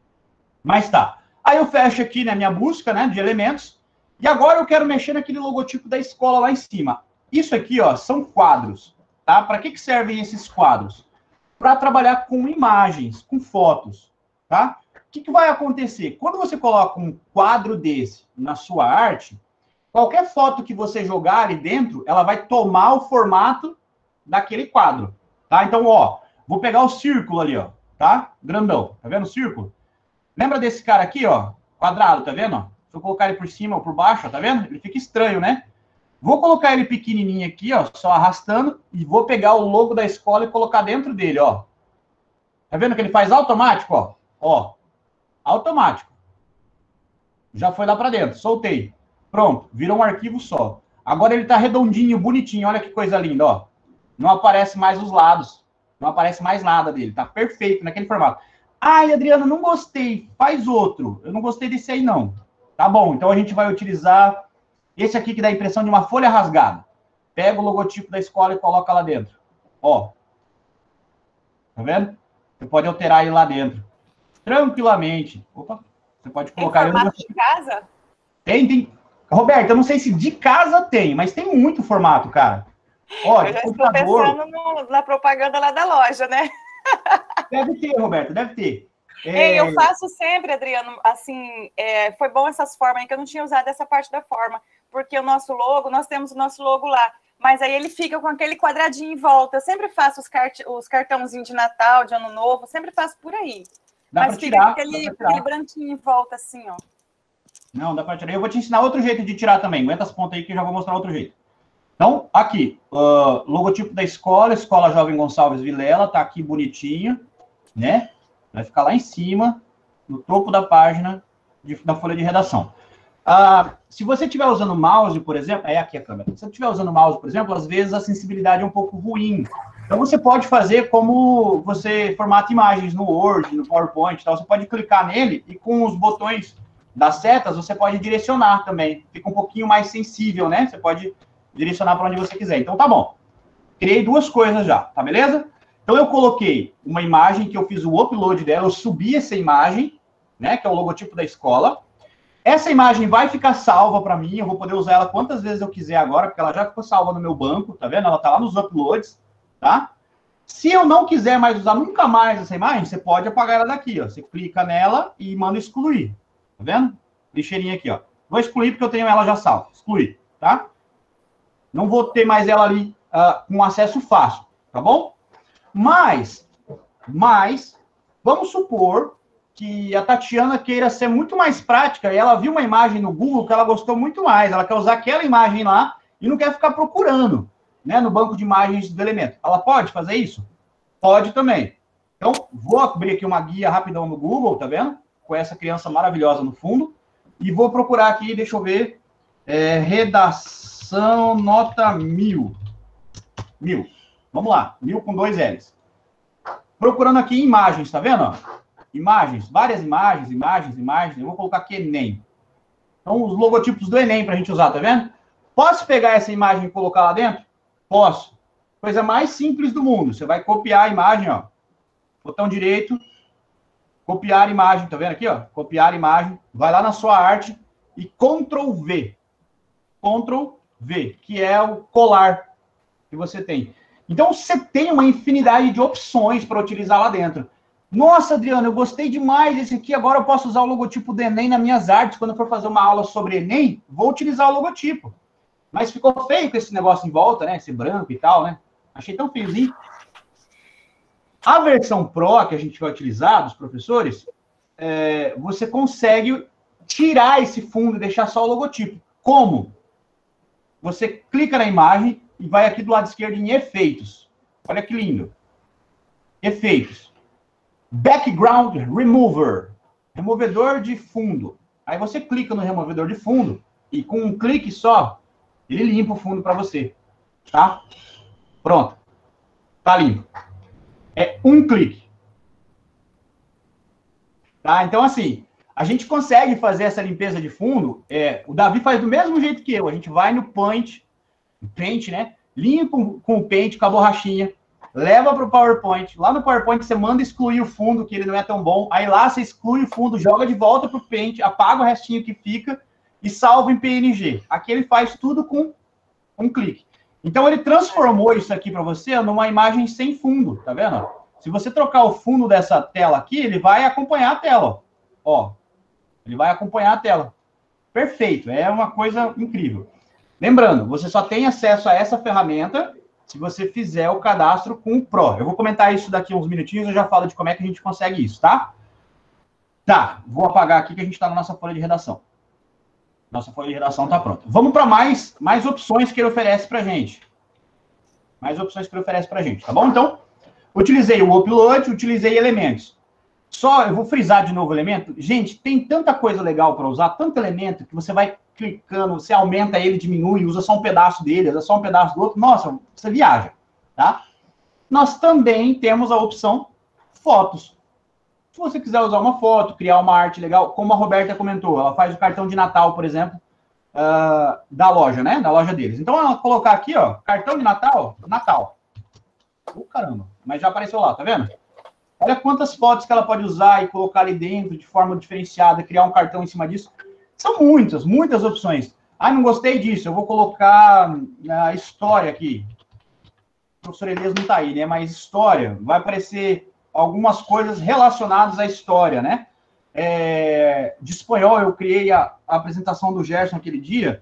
Mas tá. Aí eu fecho aqui, né, minha busca, né, de elementos. E agora eu quero mexer naquele logotipo da escola lá em cima. Isso aqui, ó, são quadros, tá? Para que servem esses quadros? Para trabalhar com imagens, com fotos, tá? O que vai acontecer? Quando você coloca um quadro desse na sua arte, qualquer foto que você jogar ali dentro, ela vai tomar o formato daquele quadro, tá? Então, ó, vou pegar o círculo ali, ó, tá? Grandão, tá vendo o círculo? Lembra desse cara aqui, ó? Quadrado, tá vendo? Se eu colocar ele por cima ou por baixo, ó, tá vendo? Ele fica estranho, né? Vou colocar ele pequenininho aqui, ó, só arrastando, e vou pegar o logo da escola e colocar dentro dele, ó. Tá vendo que ele faz automático, ó? Ó, automático. Já foi lá para dentro, soltei. Pronto, virou um arquivo só. Agora ele tá redondinho, bonitinho, olha que coisa linda, ó. Não aparece mais os lados, não aparece mais nada dele, tá perfeito naquele formato. Ai, Adriana, não gostei, faz outro. Eu não gostei desse aí, não. Tá bom, então a gente vai utilizar esse aqui que dá a impressão de uma folha rasgada. Pega o logotipo da escola e coloca lá dentro. Ó. Tá vendo? Você pode alterar ele lá dentro. Tranquilamente. Opa, você pode colocar ele... Tem formato de casa? Tem. Roberto, eu não sei se de casa tem, mas tem muito formato, cara. Ó, eu já estou pensando na propaganda lá da loja, né? Deve ter, Roberto, deve ter. Eu faço sempre, Adriano, assim, foi bom essas formas aí, que eu não tinha usado essa parte da forma, porque o nosso logo, nós temos o nosso logo lá, mas aí ele fica com aquele quadradinho em volta. Eu sempre faço os cartãozinhos de Natal, de Ano Novo, sempre faço por aí. Mas fica com aquele branquinho em volta, assim, ó. Não, dá para tirar. Eu vou te ensinar outro jeito de tirar também. Aguenta as pontas aí que eu já vou mostrar outro jeito. Então, aqui, logotipo da escola, Escola Jovem Gonçalves Vilela, tá aqui bonitinho, né? Vai ficar lá em cima, no topo da página da folha de redação. Se você estiver usando mouse, por exemplo, aqui a câmera. Se você estiver usando mouse, por exemplo, às vezes a sensibilidade é um pouco ruim. Então, você pode fazer como você formata imagens no Word, no PowerPoint, tal. Você pode clicar nele e com os botões das setas, você pode direcionar também. Fica um pouquinho mais sensível, né? Você pode direcionar para onde você quiser. Então, tá bom. Criei duas coisas já, tá beleza? Então, eu coloquei uma imagem que eu fiz o upload dela, eu subi essa imagem, né, que é o logotipo da escola. Essa imagem vai ficar salva para mim, eu vou poder usar ela quantas vezes eu quiser agora, porque ela já ficou salva no meu banco, tá vendo? Ela tá lá nos uploads, tá? Se eu não quiser mais usar nunca mais essa imagem, você pode apagar ela daqui, ó. Você clica nela e manda excluir, tá vendo? Lixeirinha aqui, ó. Vou excluir porque eu tenho ela já salva. Excluir, tá? Não vou ter mais ela ali com acesso fácil, tá bom? Mas, vamos supor que a Tatiana queira ser muito mais prática e ela viu uma imagem no Google que ela gostou muito mais. Ela quer usar aquela imagem lá e não quer ficar procurando, né, no banco de imagens do elemento. Ela pode fazer isso? Pode também. Então, vou abrir aqui uma guia rapidão no Google, tá vendo? Com essa criança maravilhosa no fundo. E vou procurar aqui, deixa eu ver, redação nota 1000. 1000. Vamos lá, 1000 com 2 L's. Procurando aqui imagens, tá vendo? Imagens, várias imagens. Eu vou colocar aqui Enem. Então, os logotipos do Enem pra gente usar, tá vendo? Posso pegar essa imagem e colocar lá dentro? Posso. Coisa mais simples do mundo. Você vai copiar a imagem, ó. Botão direito, Copiar imagem, tá vendo aqui, ó? Copiar imagem, vai lá na sua arte e Ctrl V. Ctrl V, que é o colar que você tem. Então, você tem uma infinidade de opções para utilizar lá dentro. Nossa, Adriano, eu gostei demais desse aqui, agora eu posso usar o logotipo do Enem nas minhas artes. Quando eu for fazer uma aula sobre Enem, vou utilizar o logotipo. Mas ficou feio com esse negócio em volta, né? Esse branco e tal, né? Achei tão feiozinho. A versão Pro que a gente vai utilizar, dos professores, você consegue tirar esse fundo e deixar só o logotipo. Como? Você clica na imagem e vai aqui do lado esquerdo em Efeitos. Olha que lindo. Efeitos. Background Remover. Removedor de fundo. Aí você clica no removedor de fundo e com um clique só, ele limpa o fundo para você. Tá? Pronto. Tá limpo. É um clique. Tá? Então, assim, a gente consegue fazer essa limpeza de fundo. O Davi faz do mesmo jeito que eu. A gente vai no Paint, né? Limpa com o Paint, com a borrachinha. Leva para o PowerPoint. Lá no PowerPoint você manda excluir o fundo, que ele não é tão bom. Aí lá você exclui o fundo, joga de volta para o Paint, apaga o restinho que fica e salva em PNG. Aqui ele faz tudo com um clique. Então, ele transformou isso aqui para você numa imagem sem fundo, tá vendo? Se você trocar o fundo dessa tela aqui, ele vai acompanhar a tela, ó. Ele vai acompanhar a tela. Perfeito, é uma coisa incrível. Lembrando, você só tem acesso a essa ferramenta se você fizer o cadastro com o Pro. Eu vou comentar isso daqui a uns minutinhos, eu já falo de como é que a gente consegue isso, tá? Tá, vou apagar aqui que a gente está na nossa folha de redação. Nossa folha de redação está pronta. Vamos para mais opções que ele oferece para a gente. Mais opções que ele oferece para a gente, tá bom? Então, utilizei o Upload, utilizei elementos. Eu vou frisar de novo o elemento. Gente, tem tanta coisa legal para usar, tanto elemento, que você vai clicando, você aumenta ele, diminui, usa só um pedaço dele, usa só um pedaço do outro. Nossa, você viaja, tá? Nós também temos a opção Fotos. Se você quiser usar uma foto, criar uma arte legal, como a Roberta comentou, ela faz o cartão de Natal, por exemplo, da loja, né? Da loja deles. Então, ela colocar aqui, ó, cartão de Natal, Natal. Caramba, mas já apareceu lá, tá vendo? Olha quantas fotos que ela pode usar e colocar ali dentro de forma diferenciada, criar um cartão em cima disso. São muitas opções. Ah, não gostei disso, eu vou colocar a história aqui. O professor Elias não tá aí, né? Mas história, vai aparecer algumas coisas relacionadas à história, né? De espanhol, eu criei a apresentação do Gerson aquele dia.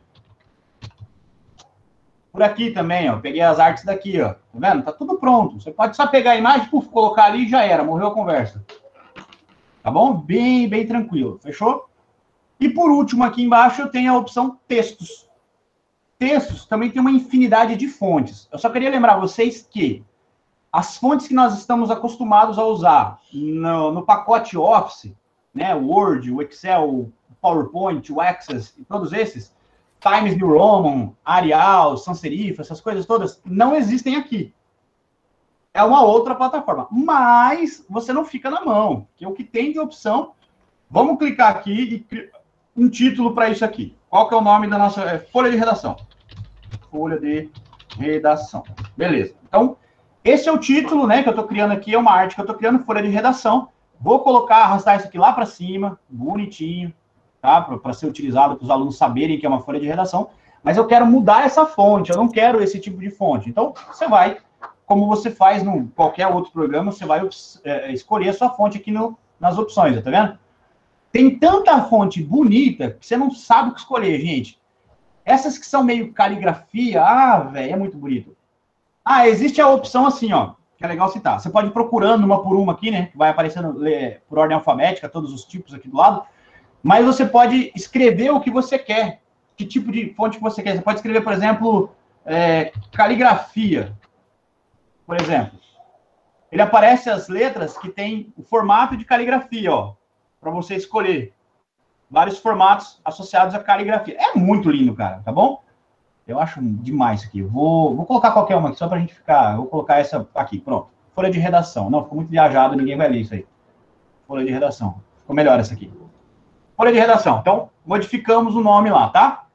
Por aqui também, ó. Peguei as artes daqui, ó. Tá vendo? Tá tudo pronto. Você pode só pegar a imagem, colocar ali e já era. Morreu a conversa. Tá bom? Bem tranquilo. Fechou? E por último, aqui embaixo, eu tenho a opção Textos. Textos também tem uma infinidade de fontes. Eu só queria lembrar vocês que as fontes que nós estamos acostumados a usar no pacote Office, né, o Word, o Excel, o PowerPoint, o Access, e todos esses, Times New Roman, Arial, Sans Serif, essas coisas todas, não existem aqui. É uma outra plataforma. Mas você não fica na mão, que é o que tem de opção. Vamos clicar aqui e um título para isso aqui. Qual que é o nome da nossa folha de redação? Folha de redação. Beleza. Então, esse é o título, né, que eu estou criando aqui, é uma arte que eu estou criando, folha de redação. Vou arrastar isso aqui lá para cima, bonitinho, tá? Para ser utilizado para os alunos saberem que é uma folha de redação. Mas eu quero mudar essa fonte, eu não quero esse tipo de fonte. Então, você vai, como você faz em qualquer outro programa, você vai escolher a sua fonte aqui nas opções, tá vendo? Tem tanta fonte bonita que você não sabe o que escolher, gente. Essas que são meio caligrafia, velho, é muito bonito. Existe a opção assim, ó, que é legal citar. Você pode ir procurando uma por uma aqui, né? Que vai aparecendo por ordem alfabética, todos os tipos aqui do lado. Mas você pode escrever o que você quer. Que tipo de fonte que você quer. Você pode escrever, por exemplo, caligrafia. Por exemplo. Ele aparece as letras que tem o formato de caligrafia, ó. Para você escolher. Vários formatos associados à caligrafia. É muito lindo, cara, tá bom? Eu acho demais isso aqui. Vou colocar qualquer uma aqui, só pra gente ficar... Vou colocar essa aqui, pronto. Folha de redação. Não, ficou muito viajado, ninguém vai ler isso aí. Folha de redação. Ficou melhor essa aqui. Folha de redação. Então, modificamos o nome lá, tá?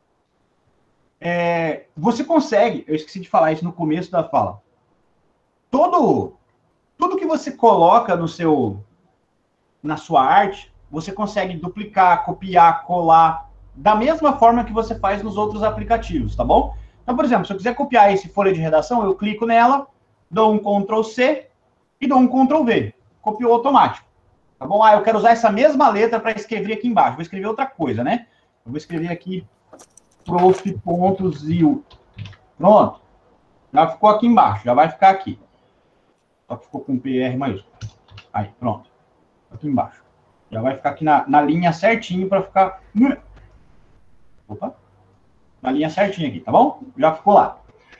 Você consegue... Eu esqueci de falar isso no começo da fala. Tudo que você coloca no seu na sua arte, você consegue duplicar, copiar, colar, da mesma forma que você faz nos outros aplicativos, tá bom? Então, por exemplo, se eu quiser copiar esse folha de redação, eu clico nela, dou um Ctrl+C e dou um Ctrl+V. Copiou automático, tá bom? Ah, eu quero usar essa mesma letra para escrever aqui embaixo. Vou escrever outra coisa, né? Eu vou escrever aqui prof.zil. Pronto. Já ficou aqui embaixo, já vai ficar aqui. Só que ficou com PR maiúsculo. Aí, pronto. Aqui embaixo. Já vai ficar aqui na linha certinho para ficar... Opa. Na linha certinha aqui, tá bom? Já ficou lá.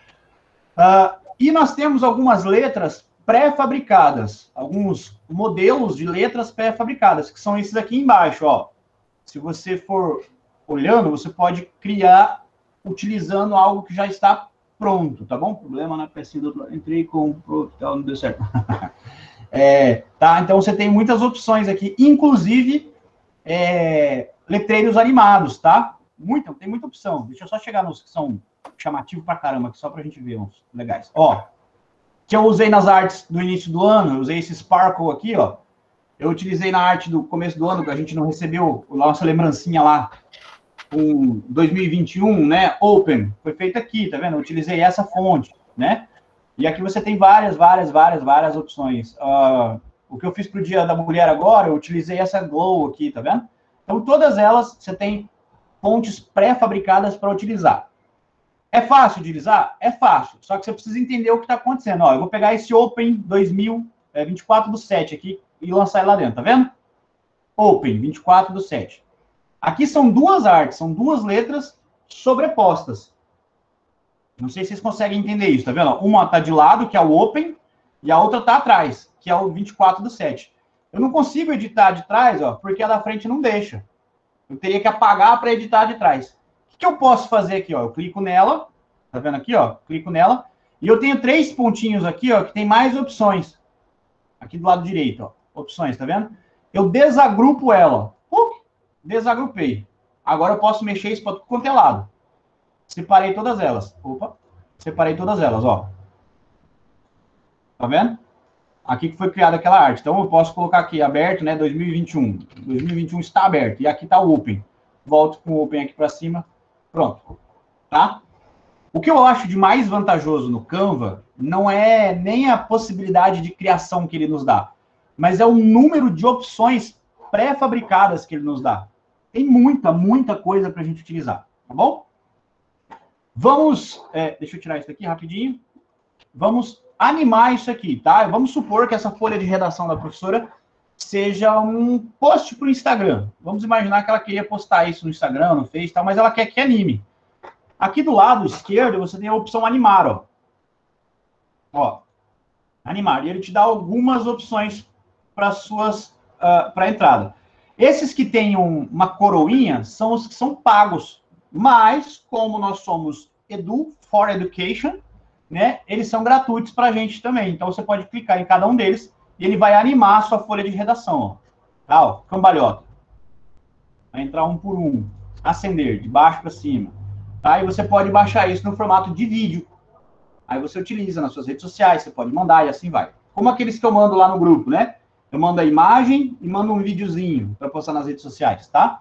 E nós temos algumas letras pré-fabricadas. Alguns modelos de letras pré-fabricadas, que são esses aqui embaixo, ó. Se você for olhando, você pode criar utilizando algo que já está pronto, tá bom? Problema na pecinha do outro lado. Entrei com o não deu certo. Tá? Então, você tem muitas opções aqui, inclusive letreiros animados, tá? Tem muita opção. Deixa eu só chegar nos que são chamativos pra caramba, aqui só pra gente ver uns legais. Ó, que eu usei nas artes do início do ano, eu usei esse Sparkle aqui, ó. Eu utilizei na arte do começo do ano, que a gente não recebeu a nossa lembrancinha lá, com 2021, né? Open, foi feito aqui, tá vendo? Eu utilizei essa fonte, né? E aqui você tem várias opções. O que eu fiz pro Dia da Mulher agora, eu utilizei essa Glow aqui, tá vendo? Então, todas elas, você tem fontes pré-fabricadas para utilizar. É fácil utilizar? É fácil. Só que você precisa entender o que está acontecendo. Ó, eu vou pegar esse Open 2024/7 aqui e lançar ele lá dentro, tá vendo? Open 24/7. Aqui são duas artes, são duas letras sobrepostas. Não sei se vocês conseguem entender isso, tá vendo? Uma está de lado, que é o Open, e a outra está atrás, que é o 24/7. Eu não consigo editar de trás, ó, porque a da frente não deixa. Eu teria que apagar para editar de trás. O que eu posso fazer aqui, ó? Eu clico nela, tá vendo aqui, ó? Clico nela, e eu tenho 3 pontinhos aqui, ó, que tem mais opções. Aqui do lado direito, ó. Opções, tá vendo? Eu desagrupo ela. Desagrupei. Agora eu posso mexer isso para tudo quanto é lado. Separei todas elas. Opa. Separei todas elas, ó. Tá vendo? Aqui que foi criada aquela arte. Então, eu posso colocar aqui, aberto, né, 2021. 2021 está aberto. E aqui está o Open. Volto com o Open aqui para cima. Pronto. Tá? O que eu acho de mais vantajoso no Canva não é nem a possibilidade de criação que ele nos dá, mas é o número de opções pré-fabricadas que ele nos dá. Tem muita coisa para a gente utilizar. Tá bom? Vamos... deixa eu tirar isso daqui rapidinho. Vamos animar isso aqui, tá? Vamos supor que essa folha de redação da professora seja um post para o Instagram. Vamos imaginar que ela queria postar isso no Instagram, no Face, tal, mas ela quer que anime. Aqui do lado esquerdo, você tem a opção animar, ó. Ó, animar. E ele te dá algumas opções para a entrada. Esses que têm uma coroinha são os que são pagos. Mas, como nós somos Edu for Education, né, eles são gratuitos para a gente também. Então, você pode clicar em cada um deles e ele vai animar a sua folha de redação. Ó. Tá, ó, cambalhota. Vai entrar um por um. Acender, de baixo para cima. Tá? E você pode baixar isso no formato de vídeo. Aí você utiliza nas suas redes sociais, você pode mandar e assim vai. Como aqueles que eu mando lá no grupo, né? Eu mando a imagem e mando um videozinho para postar nas redes sociais, tá?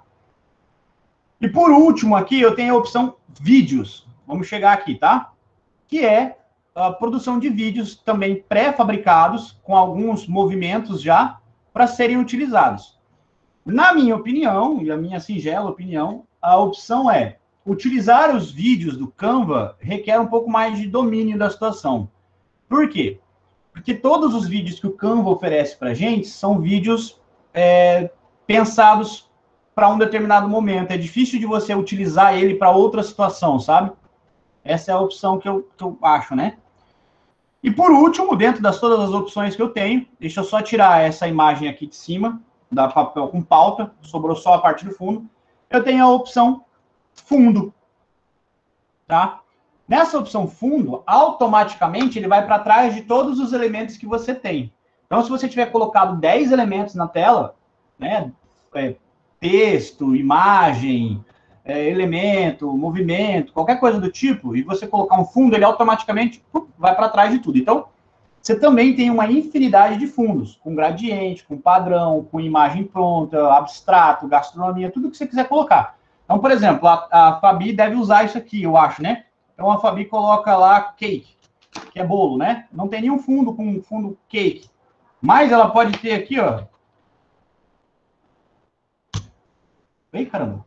E por último aqui, eu tenho a opção vídeos. Vamos chegar aqui, tá? Que é a produção de vídeos também pré-fabricados, com alguns movimentos já, para serem utilizados. Na minha opinião, e a minha singela opinião, a opção é utilizar os vídeos do Canva requer um pouco mais de domínio da situação. Por quê? Porque todos os vídeos que o Canva oferece para a gente são vídeos pensados para um determinado momento. É difícil de você utilizar ele para outra situação, sabe? Essa é a opção que eu acho, né? E por último, dentro das todas as opções que eu tenho, deixa eu só tirar essa imagem aqui de cima, da papel com pauta, sobrou só a parte do fundo. Eu tenho a opção fundo, tá? Nessa opção fundo, automaticamente ele vai para trás de todos os elementos que você tem. Então, se você tiver colocado 10 elementos na tela, né, texto, imagem, elemento, movimento, qualquer coisa do tipo, e você colocar um fundo, ele automaticamente vai para trás de tudo. Então, você também tem uma infinidade de fundos, com gradiente, com padrão, com imagem pronta, abstrato, gastronomia, tudo que você quiser colocar. Então, por exemplo, a Fabi deve usar isso aqui, eu acho, né? Então, a Fabi coloca lá cake, que é bolo, né? Não tem nenhum fundo com fundo cake. Mas ela pode ter aqui, ó. Ei, caramba.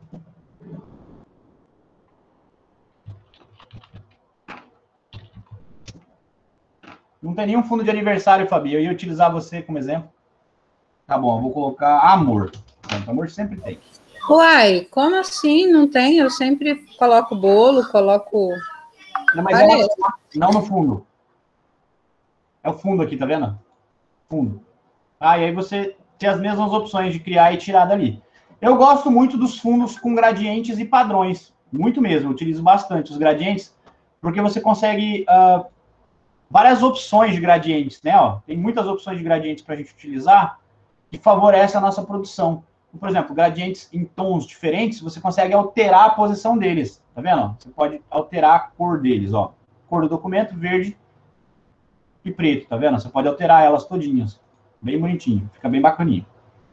Não tem nenhum fundo de aniversário, Fabi. Eu ia utilizar você como exemplo. Tá bom, eu vou colocar amor. Pronto, amor sempre tem. Uai, como assim? Não tem? Eu sempre coloco bolo, coloco... Não, mas não no fundo. É o fundo aqui, tá vendo? Fundo. E aí você tem as mesmas opções de criar e tirar dali. Eu gosto muito dos fundos com gradientes e padrões. Muito mesmo. Eu utilizo bastante os gradientes, porque você consegue... várias opções de gradientes, né? Ó, tem muitas opções de gradientes para a gente utilizar que favorecem a nossa produção. Por exemplo, gradientes em tons diferentes, você consegue alterar a posição deles, tá vendo? Você pode alterar a cor deles, ó. Cor do documento, verde e preto, tá vendo? Você pode alterar elas todinhas. Bem bonitinho, fica bem bacaninho.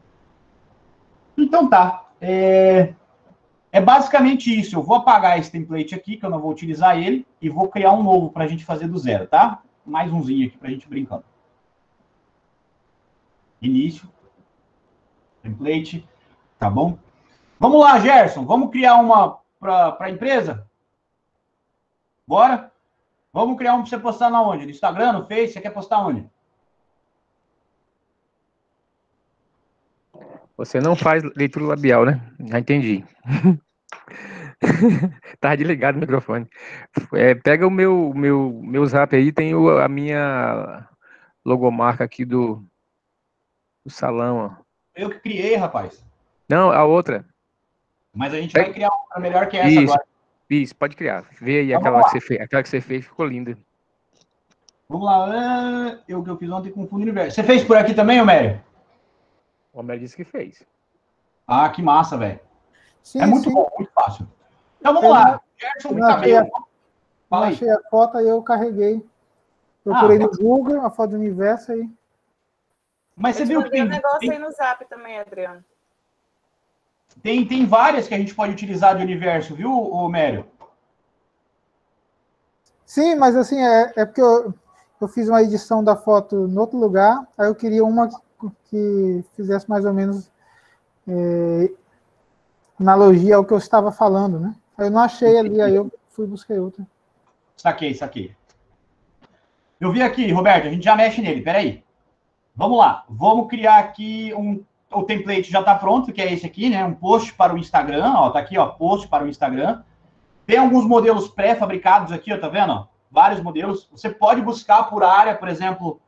Então tá. É basicamente isso. Eu vou apagar esse template aqui, que eu não vou utilizar ele, e vou criar um novo para a gente fazer do zero, tá? Mais umzinho aqui para a gente brincando. Início. Template. Tá bom? Vamos lá, Gerson. Vamos criar uma para a empresa? Bora? Vamos criar um para você postar na onde? No Instagram, no Face? Você quer postar onde? Você não faz leitura labial, né? Já entendi. Tá desligado o microfone. Pega o meu zap aí, tem a minha logomarca aqui do salão, ó. Eu que criei, rapaz. Não, a outra. Mas a gente vai criar uma melhor que essa isso, agora. Isso, pode criar. Vê aí Então, aquela que você fez. Aquela que você fez ficou linda. Vamos lá. Eu que eu fiz ontem com o Fundo Universo. Você fez por aqui também, Homério? O Homério disse que fez. Ah, que massa, velho. Sim, É muito sim. bom, muito fácil. Então vamos lá. Gerson Eu achei Cabelo. Eu achei a foto, aí eu carreguei. Procurei no Google, a foto do universo aí. Mas você viu que tem um negócio aí no Zap também, Adriano. Tem várias que a gente pode utilizar de universo, viu, Homério? Sim, mas assim, é porque eu fiz uma edição da foto em outro lugar, aí eu queria uma que fizesse mais ou menos analogia ao que eu estava falando, né? Aí eu não achei ali, aí eu fui buscar outra. Saquei. Eu vi aqui, Roberto, a gente já mexe nele, peraí. Vamos lá, vamos criar aqui o template já está pronto, que é esse aqui, né? Um post para o Instagram, ó, tá aqui, ó, post para o Instagram. Tem alguns modelos pré-fabricados aqui, ó, tá vendo? Ó, vários modelos. Você pode buscar por área, por exemplo,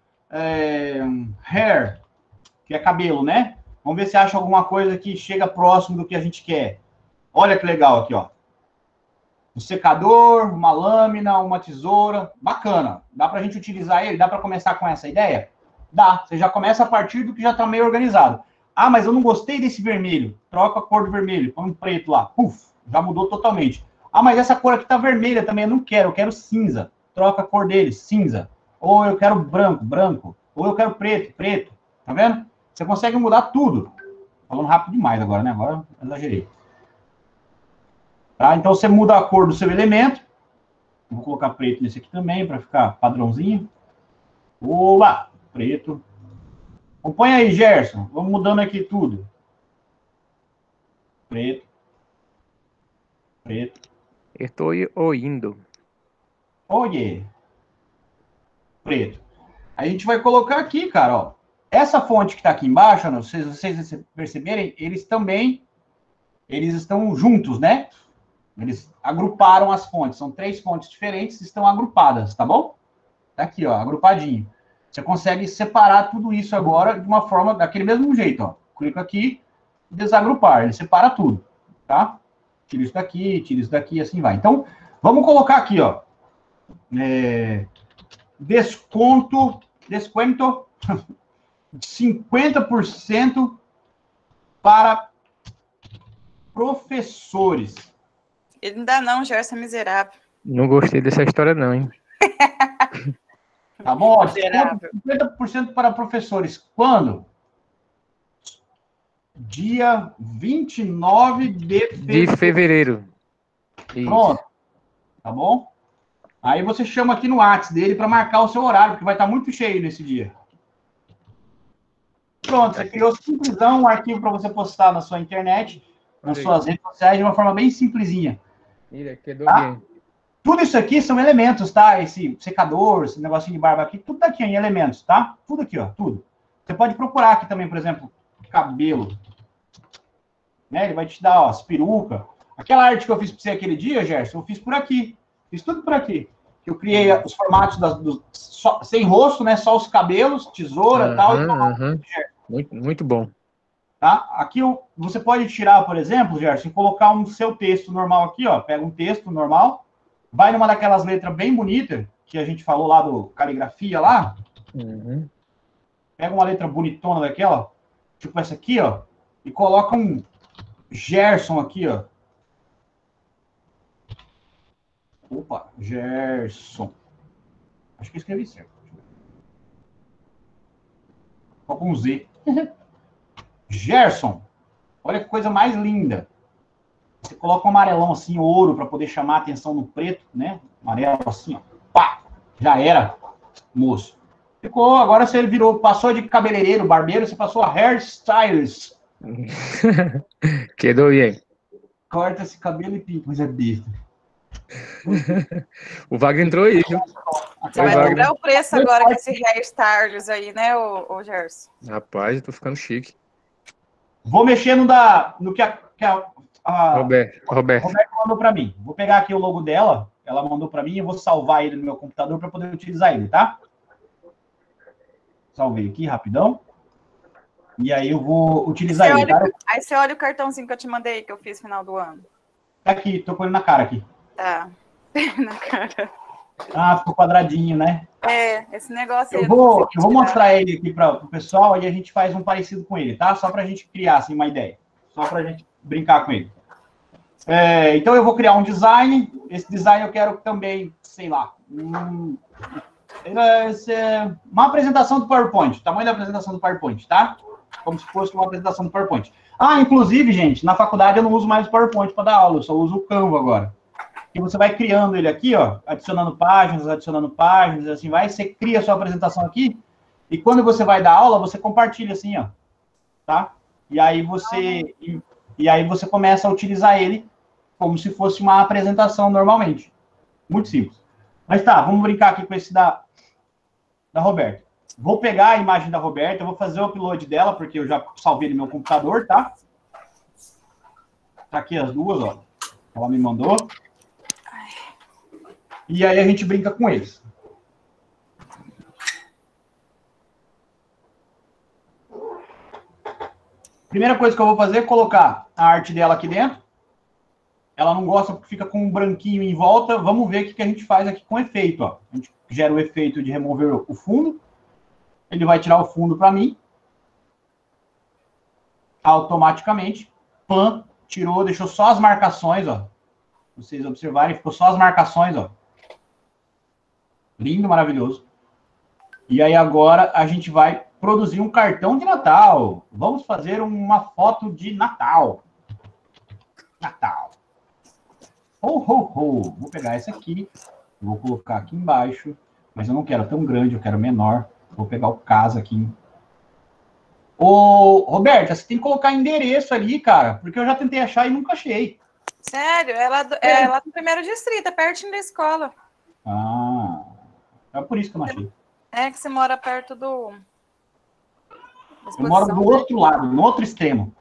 hair, que é cabelo, né? Vamos ver se acha alguma coisa que chega próximo do que a gente quer. Olha que legal aqui, ó. Um secador, uma lâmina, uma tesoura, bacana. Dá para a gente utilizar ele? Dá para começar com essa ideia? Dá. Você já começa a partir do que já está meio organizado. Ah, mas eu não gostei desse vermelho. Troca a cor do vermelho, põe um preto lá. Puf, já mudou totalmente. Ah, mas essa cor aqui tá vermelha também, eu não quero, eu quero cinza. Troca a cor dele, cinza. Ou eu quero branco, branco. Ou eu quero preto, preto. Tá vendo? Você consegue mudar tudo. Falando rápido demais agora, né? Agora eu exagerei. Tá? Então você muda a cor do seu elemento. Vou colocar preto nesse aqui também, para ficar padrãozinho. Oba! Preto. Acompanha aí, Gerson. Vamos mudando aqui tudo. Preto. Preto. Estou ouvindo. Oye. Preto. A gente vai colocar aqui, cara, ó. Essa fonte que está aqui embaixo, não sei se vocês perceberem, eles estão juntos, né? Eles agruparam as fontes. São 3 fontes diferentes, estão agrupadas, tá bom? Tá aqui, ó, agrupadinho. Você consegue separar tudo isso agora de uma forma, daquele mesmo jeito, ó. Clica aqui, desagrupar, ele separa tudo, tá? Tira isso daqui, assim vai. Então, vamos colocar aqui, ó. Desconto 50% para professores. Ele não dá não, Gerson é miserável. Não gostei dessa história não, hein? Tá bom? Ó, Miserável. 50% para professores. Quando? Dia 29 de De fevereiro. Isso. Pronto. Tá bom? Aí você chama aqui no WhatsApp dele para marcar o seu horário, porque vai estar muito cheio nesse dia. Pronto, você criou simplesão, um arquivo para você postar na sua internet, nas suas redes sociais, de uma forma bem simplesinha. Mira, quedou Tá? bem. Tudo isso aqui são elementos, tá? Esse secador, esse negocinho de barba aqui, tudo aqui em elementos, tá? Tudo aqui, ó, tudo. Você pode procurar aqui também, por exemplo, cabelo. Né? Ele vai te dar, ó, as perucas. Aquela arte que eu fiz para você aquele dia, Gerson, eu fiz por aqui. Fiz tudo por aqui. Eu criei os formatos sem rosto, né? Só os cabelos, tesoura e tal. Muito bom. Tá? Aqui você pode tirar, por exemplo, Gerson, e colocar um seu texto normal aqui, ó. Pega um texto normal, vai numa daquelas letras bem bonitas, que a gente falou lá do caligrafia lá. Pega uma letra bonitona daquela, tipo essa aqui, ó, e coloca um Gerson aqui, ó. Opa, Gerson. Acho que eu escrevi certo. Coloca um Z. Gerson. Olha que coisa mais linda. Você coloca um amarelão assim, ouro, para poder chamar a atenção no preto, né? Amarelo assim, ó. Pá! Já era, moço. Ficou, agora você virou, passou de cabeleireiro, barbeiro, você passou a hairstylist. Quedou bem. Corta esse cabelo e pinta, mas é besta. O Wagner entrou aí, viu? Você vai dobrar o preço agora com esse hairstyles aí, né, o Gerson? Rapaz, eu tô ficando chique. Vou mexer no que a Roberto mandou para mim. Vou pegar aqui o logo dela, ela mandou para mim, e vou salvar ele no meu computador para poder utilizar ele, tá? Salvei aqui, rapidão. E aí eu vou utilizar ele, tá? Aí você olha o cartãozinho que eu te mandei, que eu fiz no final do ano. Tá aqui, tô com ele na cara aqui. Tá. Na cara. Ah, ficou quadradinho, né? É, esse negócio aí. Eu vou mostrar ele aqui para o pessoal e a gente faz um parecido com ele, tá? Só para a gente criar assim, uma ideia. Só para a gente brincar com ele. Então eu vou criar um design. Esse design eu quero também, sei lá, uma apresentação do PowerPoint. O tamanho da apresentação do PowerPoint, tá? Como se fosse uma apresentação do PowerPoint. Ah, inclusive, gente, na faculdade eu não uso mais o PowerPoint para dar aula, eu só uso o Canva agora. E você vai criando ele aqui, ó, adicionando páginas, assim vai. Você cria a sua apresentação aqui, e quando você vai dar aula, você compartilha assim, ó, tá? E aí você começa a utilizar ele como se fosse uma apresentação normalmente. Muito simples. Mas tá, vamos brincar aqui com esse da Roberta. Vou pegar a imagem da Roberta, eu vou fazer o upload dela, porque eu já salvei no meu computador, tá? Tá aqui as duas, ó. Ela me mandou. E aí a gente brinca com eles. Primeira coisa que eu vou fazer é colocar a arte dela aqui dentro. Ela não gosta porque fica com um branquinho em volta. Vamos ver o que a gente faz aqui com efeito. Ó. A gente gera o efeito de remover o fundo. Ele vai tirar o fundo para mim. Automaticamente. Pã, tirou, deixou só as marcações, ó. Vocês observarem, ficou só as marcações, ó. Lindo, maravilhoso. E aí agora a gente vai produzir um cartão de Natal. Vamos fazer uma foto de Natal. Natal. Ho, ho, ho. Vou pegar essa aqui. Vou colocar aqui embaixo. Mas eu não quero tão grande, eu quero menor. Vou pegar o caso aqui. Ô, Roberta, você tem que colocar endereço ali, cara. Porque eu já tentei achar e nunca achei. Sério? Ela é lá no primeiro distrito, é pertinho da escola. Ah, é por isso que eu não achei. É que você mora perto do... Eu moro do outro lado, no outro extremo.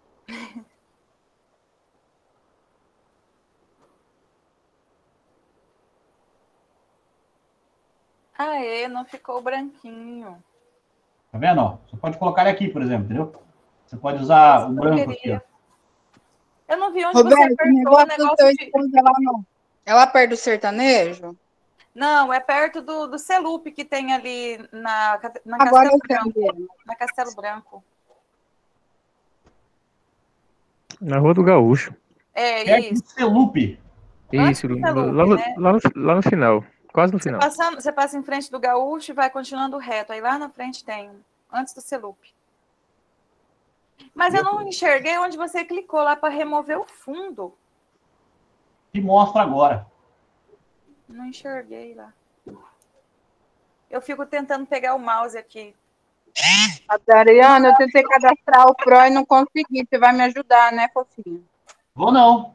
Aê, não ficou branquinho. Tá vendo? Ó? Você pode colocar ele aqui, por exemplo, entendeu? Você pode usar o branco aqui, ó. Eu não vi onde você apertou o negócio de... É lá perto do sertanejo? Não, é perto do Celup que tem ali na Agora Castelo Branco. Na Castelo Branco. Na Rua do Gaúcho. É, perto isso. do Celup. Isso, Celup, lá né? no final. quase no final. Você passa em frente do Gaúcho e vai continuando reto. Aí lá na frente tem, antes do Celup. Mas eu não enxerguei onde você clicou lá para remover o fundo. Te mostra agora. Não enxerguei lá. Eu fico tentando pegar o mouse aqui. Adriana, eu tentei cadastrar o Pro e não consegui. Você vai me ajudar, né, fofinho? Vou não.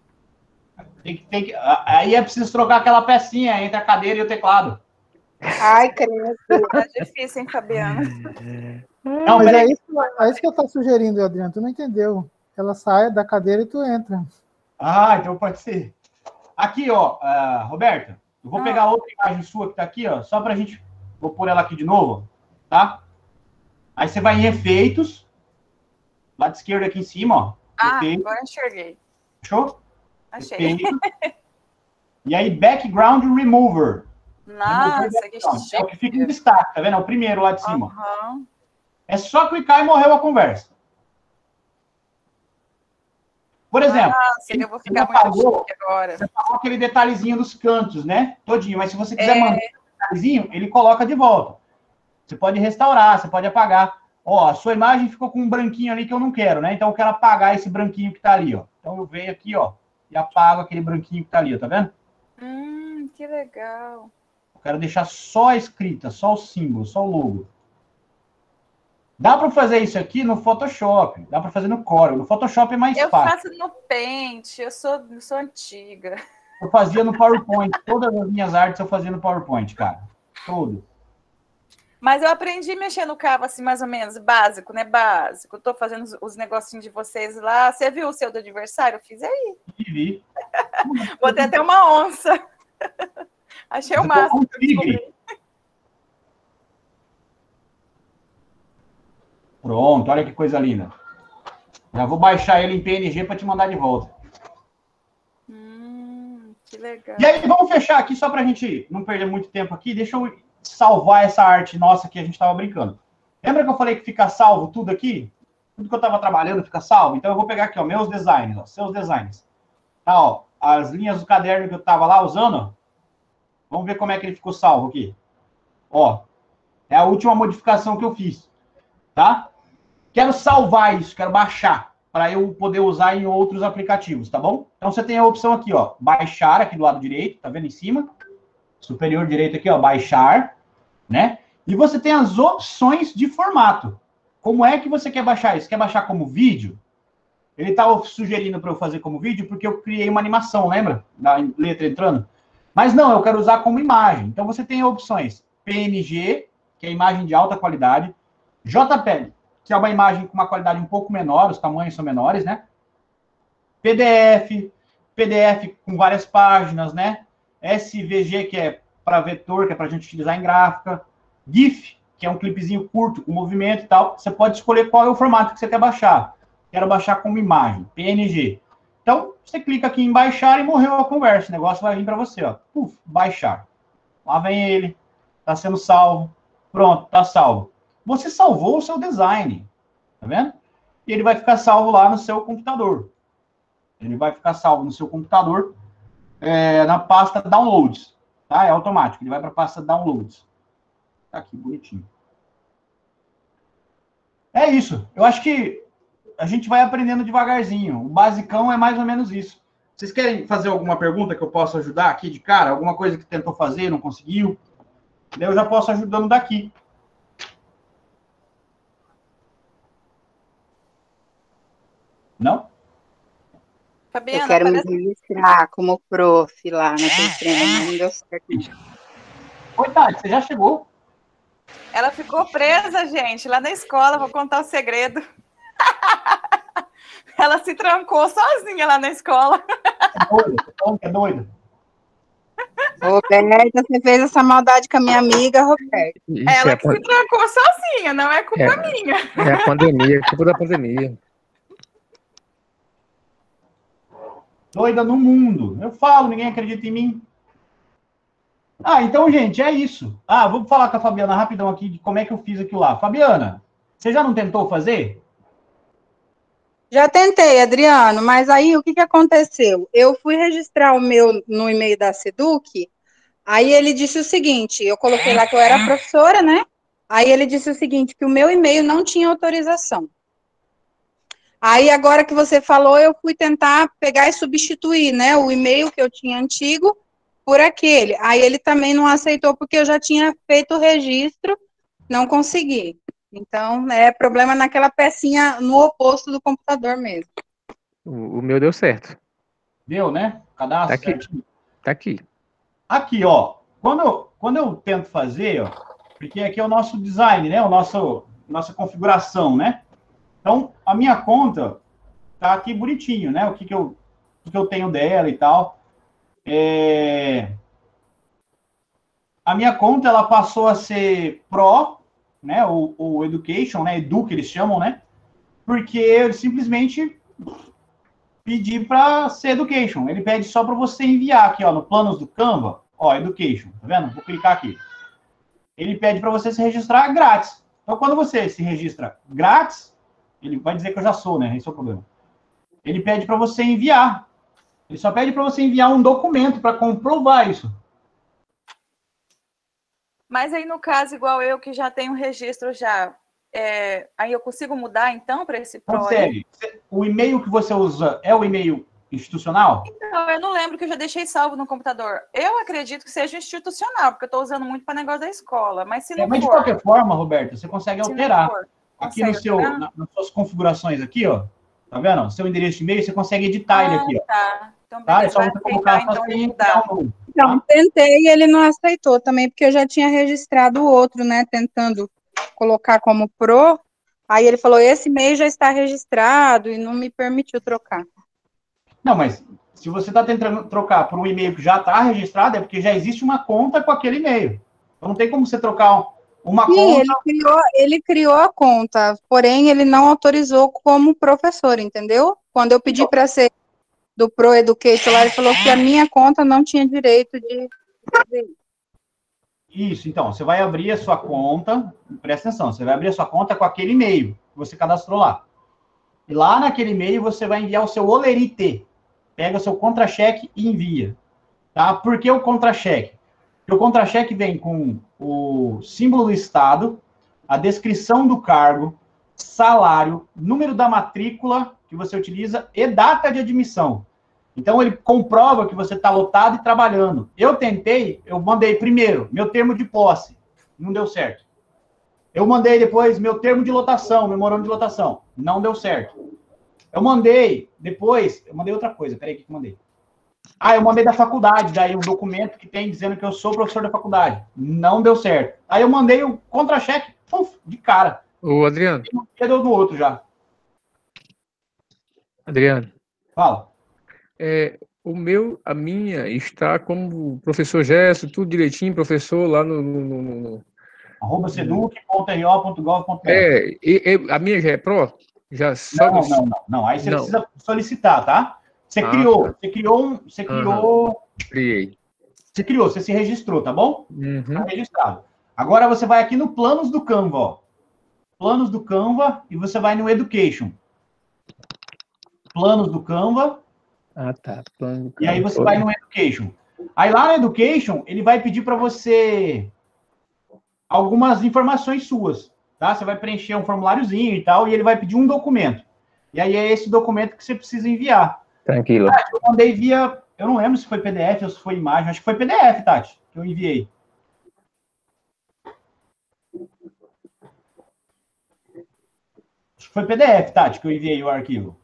Aí é preciso trocar aquela pecinha entre a cadeira e o teclado. Ai, credo. Tá difícil, hein, Fabiana? Não, Mas peraí. é isso que eu tô sugerindo, Adriano. Tu não entendeu. Ela sai da cadeira e tu entra. Ah, então pode ser. Aqui, ó, Roberta, eu vou pegar outra imagem sua que tá aqui, ó, só pra gente... Vou pôr ela aqui de novo, tá? Aí você vai em efeitos, lado esquerdo aqui em cima, ó. Efeitos. Agora enxerguei. Fechou? Achei. Efeitos. E aí, background remover. Nossa, que chique. É o que fica em destaque, tá vendo? É o primeiro lá de cima. Uhum. É só clicar e morreu a conversa. Por exemplo, eu vou ficar muito chique agora. Você apagou aquele detalhezinho dos cantos, né? Todinho. Mas se você quiser manter o detalhezinho, ele coloca de volta. Você pode restaurar, você pode apagar. Ó, a sua imagem ficou com um branquinho ali que eu não quero, né? Então eu quero apagar esse branquinho que tá ali, ó. Então eu venho aqui, ó, e apago aquele branquinho que tá ali, ó, tá vendo? Que legal. Eu quero deixar só a escrita, só o símbolo, só o logo. Dá para fazer isso aqui no Photoshop, dá para fazer no Corel. No Photoshop é mais fácil. Eu faço no Paint, eu sou antiga. Eu fazia no PowerPoint, todas as minhas artes eu fazia no PowerPoint, cara. Tudo. Mas eu aprendi a mexer no Canva, assim, mais ou menos, básico, né? Básico. Tô fazendo os negocinhos de vocês lá. Você viu o seu do aniversário? Eu fiz aí. Vi. Botei até uma onça. Achei o máximo. Um tigre. Pronto, olha que coisa linda. Já vou baixar ele em PNG para te mandar de volta. Que legal. E aí, vamos fechar aqui, só para a gente não perder muito tempo aqui. Deixa eu salvar essa arte nossa que a gente estava brincando. Lembra que eu falei que fica salvo tudo aqui? Tudo que eu estava trabalhando fica salvo? Então, eu vou pegar aqui, ó, meus designs, ó, seus designs. Tá, ó, as linhas do caderno que eu estava lá usando, ó. Vamos ver como é que ele ficou salvo aqui. Ó, é a última modificação que eu fiz, tá? Quero salvar isso, quero baixar, para eu poder usar em outros aplicativos, tá bom? Então, você tem a opção aqui, ó, baixar, aqui do lado direito, tá vendo em cima? Superior direito aqui, ó, baixar, né? E você tem as opções de formato. Como é que você quer baixar isso? Quer baixar como vídeo? Ele estava sugerindo para eu fazer como vídeo porque eu criei uma animação, lembra? Da letra entrando. Mas não, eu quero usar como imagem. Então, você tem opções PNG, que é imagem de alta qualidade, JPEG, que é uma imagem com uma qualidade um pouco menor, os tamanhos são menores, né? PDF com várias páginas, né? SVG, que é para vetor, que é para a gente utilizar em gráfica. GIF, que é um clipezinho curto, com movimento e tal. Você pode escolher qual é o formato que você quer baixar. Quero baixar como imagem, PNG. Então, você clica aqui em baixar e morreu a conversa. O negócio vai vir para você, ó. Puf, baixar. Lá vem ele. Está sendo salvo. Pronto, está salvo. Você salvou o seu design. Tá vendo? E ele vai ficar salvo lá no seu computador. Ele vai ficar salvo no seu computador na pasta Downloads. Tá? É automático. Ele vai para a pasta Downloads. Tá aqui, bonitinho. É isso. Eu acho que a gente vai aprendendo devagarzinho. O basicão é mais ou menos isso. Vocês querem fazer alguma pergunta que eu possa ajudar aqui de cara? Alguma coisa que tentou fazer e não conseguiu? Daí eu já posso ajudando daqui. Não? Fabiana, eu quero me registrar como prof lá no teu treino, mas não deu certo. Coitado, você já chegou. Ela ficou presa, gente, lá na escola. Vou contar o segredo. Ela se trancou sozinha lá na escola. É doida. Roberta, você fez essa maldade com a minha amiga, Roberta. Ela que se trancou sozinha, não é culpa minha. É a pandemia, é culpa da pandemia. Doida no mundo. Eu falo, ninguém acredita em mim. Então, gente, é isso. Vou falar com a Fabiana rapidão aqui de como é que eu fiz aquilo lá. Fabiana, você já não tentou fazer? Já tentei, Adriano, mas aí o que aconteceu? Eu fui registrar o meu no e-mail da Seduc, Aí ele disse o seguinte, eu coloquei lá que eu era professora, né? Aí ele disse o seguinte, que o meu e-mail não tinha autorização. Aí agora que você falou, eu fui tentar pegar e substituir, né, o e-mail que eu tinha antigo por aquele. Aí ele também não aceitou porque eu já tinha feito o registro, não consegui. Então, é problema naquela pecinha no oposto do computador mesmo. O meu deu certo. Deu, né? Cadastro Tá aqui. certinho. Tá aqui. Aqui, ó. Quando eu tento fazer, ó, porque aqui é o nosso design, né? Nossa configuração, né? Então, a minha conta tá aqui bonitinho, né? O que eu tenho dela e tal. A minha conta, ela passou a ser Pro, né? O Education, né? Edu, que eles chamam, né? Porque eu simplesmente pedi para ser Education. Ele pede só para você enviar aqui, ó, no planos do Canva, ó, Education, tá vendo? Vou clicar aqui. Ele pede para você se registrar grátis. Então, quando você se registra grátis, ele vai dizer que eu já sou, né? Esse é o problema. Ele pede para você enviar. Ele só pede para você enviar um documento para comprovar isso. Mas aí, no caso, igual eu, que já tenho registro já, aí eu consigo mudar, então, para esse Pro? Consegue. O e-mail que você usa é o e-mail institucional? Então, eu não lembro que eu já deixei salvo no computador. Eu acredito que seja institucional, porque eu estou usando muito para negócio da escola. Mas se não mas for... de qualquer forma, Roberto, você consegue alterar. Aqui no seu, alterar? nas suas configurações aqui, ó. Tá vendo? Seu endereço de e-mail, você consegue editar ele aqui, ó. Tá. Então, Tá? É beleza, só vai você colocar aceitar, só então, sem mudar. Então, tentei e ele não aceitou também, porque eu já tinha registrado o outro, né, tentando colocar como Pro. Aí ele falou, esse e-mail já está registrado e não me permitiu trocar. Não, mas se você está tentando trocar por um e-mail que já está registrado, é porque já existe uma conta com aquele e-mail. Então não tem como você trocar uma conta. Ele criou a conta, porém ele não autorizou como professor, entendeu? Quando eu pedi para ser do Pro Education lá, ele falou que a minha conta não tinha direito de fazer isso. Isso, então, você vai abrir a sua conta, presta atenção, você vai abrir a sua conta com aquele e-mail que você cadastrou lá. E lá naquele e-mail você vai enviar o seu olerite. Pega o seu contra-cheque e envia. Tá? Por que o contra-cheque? Porque o contra-cheque vem com o símbolo do estado, a descrição do cargo, salário, número da matrícula que você utiliza e data de admissão. Então, ele comprova que você está lotado e trabalhando. Eu mandei primeiro meu termo de posse, não deu certo. Eu mandei depois meu termo de lotação, memorando de lotação, não deu certo. Eu mandei outra coisa, peraí, o que eu mandei? Eu mandei da faculdade, daí um documento que tem dizendo que eu sou professor da faculdade. Não deu certo. Aí eu mandei o contra-cheque, de cara. Ô, Adriano. Já deu no outro já. Adriano. Fala. A minha está como professor Gerson, tudo direitinho, professor lá no... @seduc.ro.gov.br. A minha já é Pro? Não. Aí você precisa solicitar, tá? Você Criei. Você se registrou, tá bom? Uhum. Tá registrado. Agora você vai aqui no Planos do Canva, ó. Planos do Canva e você vai no Education. Planos do Canva. Tá. E aí você vai no Education. Aí lá no Education, ele vai pedir para você algumas informações suas, tá? Você vai preencher um formuláriozinho e tal, e ele vai pedir um documento. E aí é esse documento que você precisa enviar. Tranquilo. Eu mandei eu não lembro se foi PDF ou se foi imagem, acho que foi PDF, Tati, que eu enviei. Acho que foi PDF, Tati, que eu enviei o arquivo.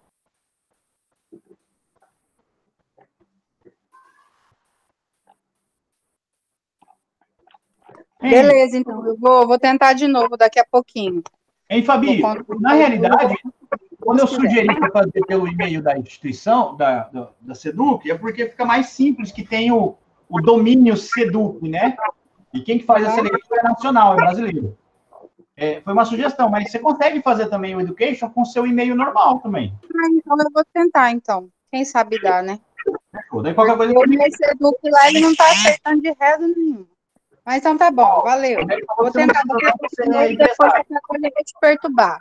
Beleza, então, eu vou tentar de novo daqui a pouquinho. Hein, Fabi, na realidade, quando eu sugeri para fazer pelo e-mail da instituição, da Seduc, é porque fica mais simples, que tem o domínio Seduc, né? E quem que faz a seleção é nacional, é brasileiro. Foi uma sugestão, mas você consegue fazer também o Education com seu e-mail normal também. Então eu vou tentar, então. Quem sabe dá, né? Daí qualquer coisa... O Seduc lá, ele não está aceitando de resto nenhum. Mas então tá bom, valeu. Vou tentar daqui a pouquinho e depois qualquer coisa eu vou te perturbar.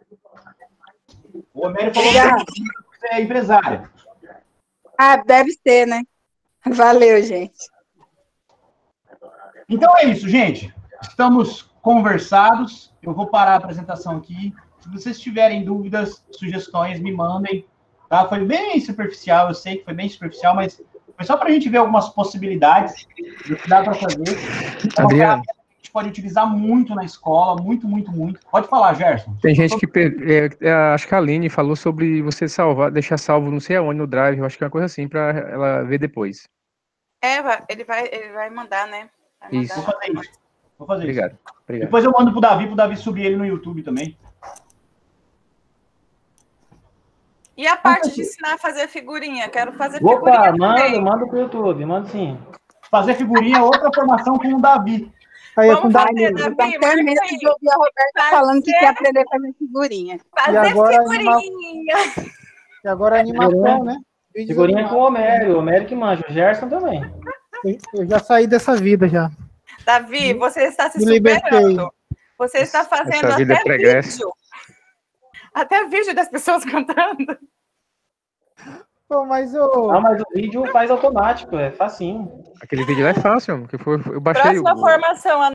O Homero falou que você é empresária. Deve ser, né? Valeu, gente. Então é isso, gente. Estamos conversados. Eu vou parar a apresentação aqui. Se vocês tiverem dúvidas, sugestões, me mandem. Tá? Foi bem superficial, eu sei que foi bem superficial, mas foi só para a gente ver algumas possibilidades do que dá para fazer. Adriano, a gente pode utilizar muito na escola, muito, muito, muito. Pode falar, Gerson. tem gente que... acho que a Aline falou sobre você salvar, deixar salvo não sei aonde no Drive, eu acho que é uma coisa assim, para ela ver depois. Ele vai mandar, né? Vai mandar. Isso. Vou fazer Obrigado. isso. Obrigado. Depois eu mando pro Davi subir ele no YouTube também. E a parte de ensinar a fazer figurinha? Quero fazer figurinha. Opa, manda pro YouTube, manda sim. Fazer figurinha é outra formação com o Davi. Aí Vamos fazer, Davi. Davi, Tenho medo de ouvir a Roberta falando que quer aprender a fazer figurinha. Fazer agora figurinha. E agora a animação, né? Figurinha com o Homero que manja, o Gerson também. Eu já saí dessa vida já. Davi, você está se Me libertei. superando. Você está fazendo Essa vida é até pregressa. vídeo. Até vídeo das pessoas cantando. Pô, mas mas o vídeo faz automático, é facinho. Aquele vídeo lá é fácil, que eu baixei. Próxima formação,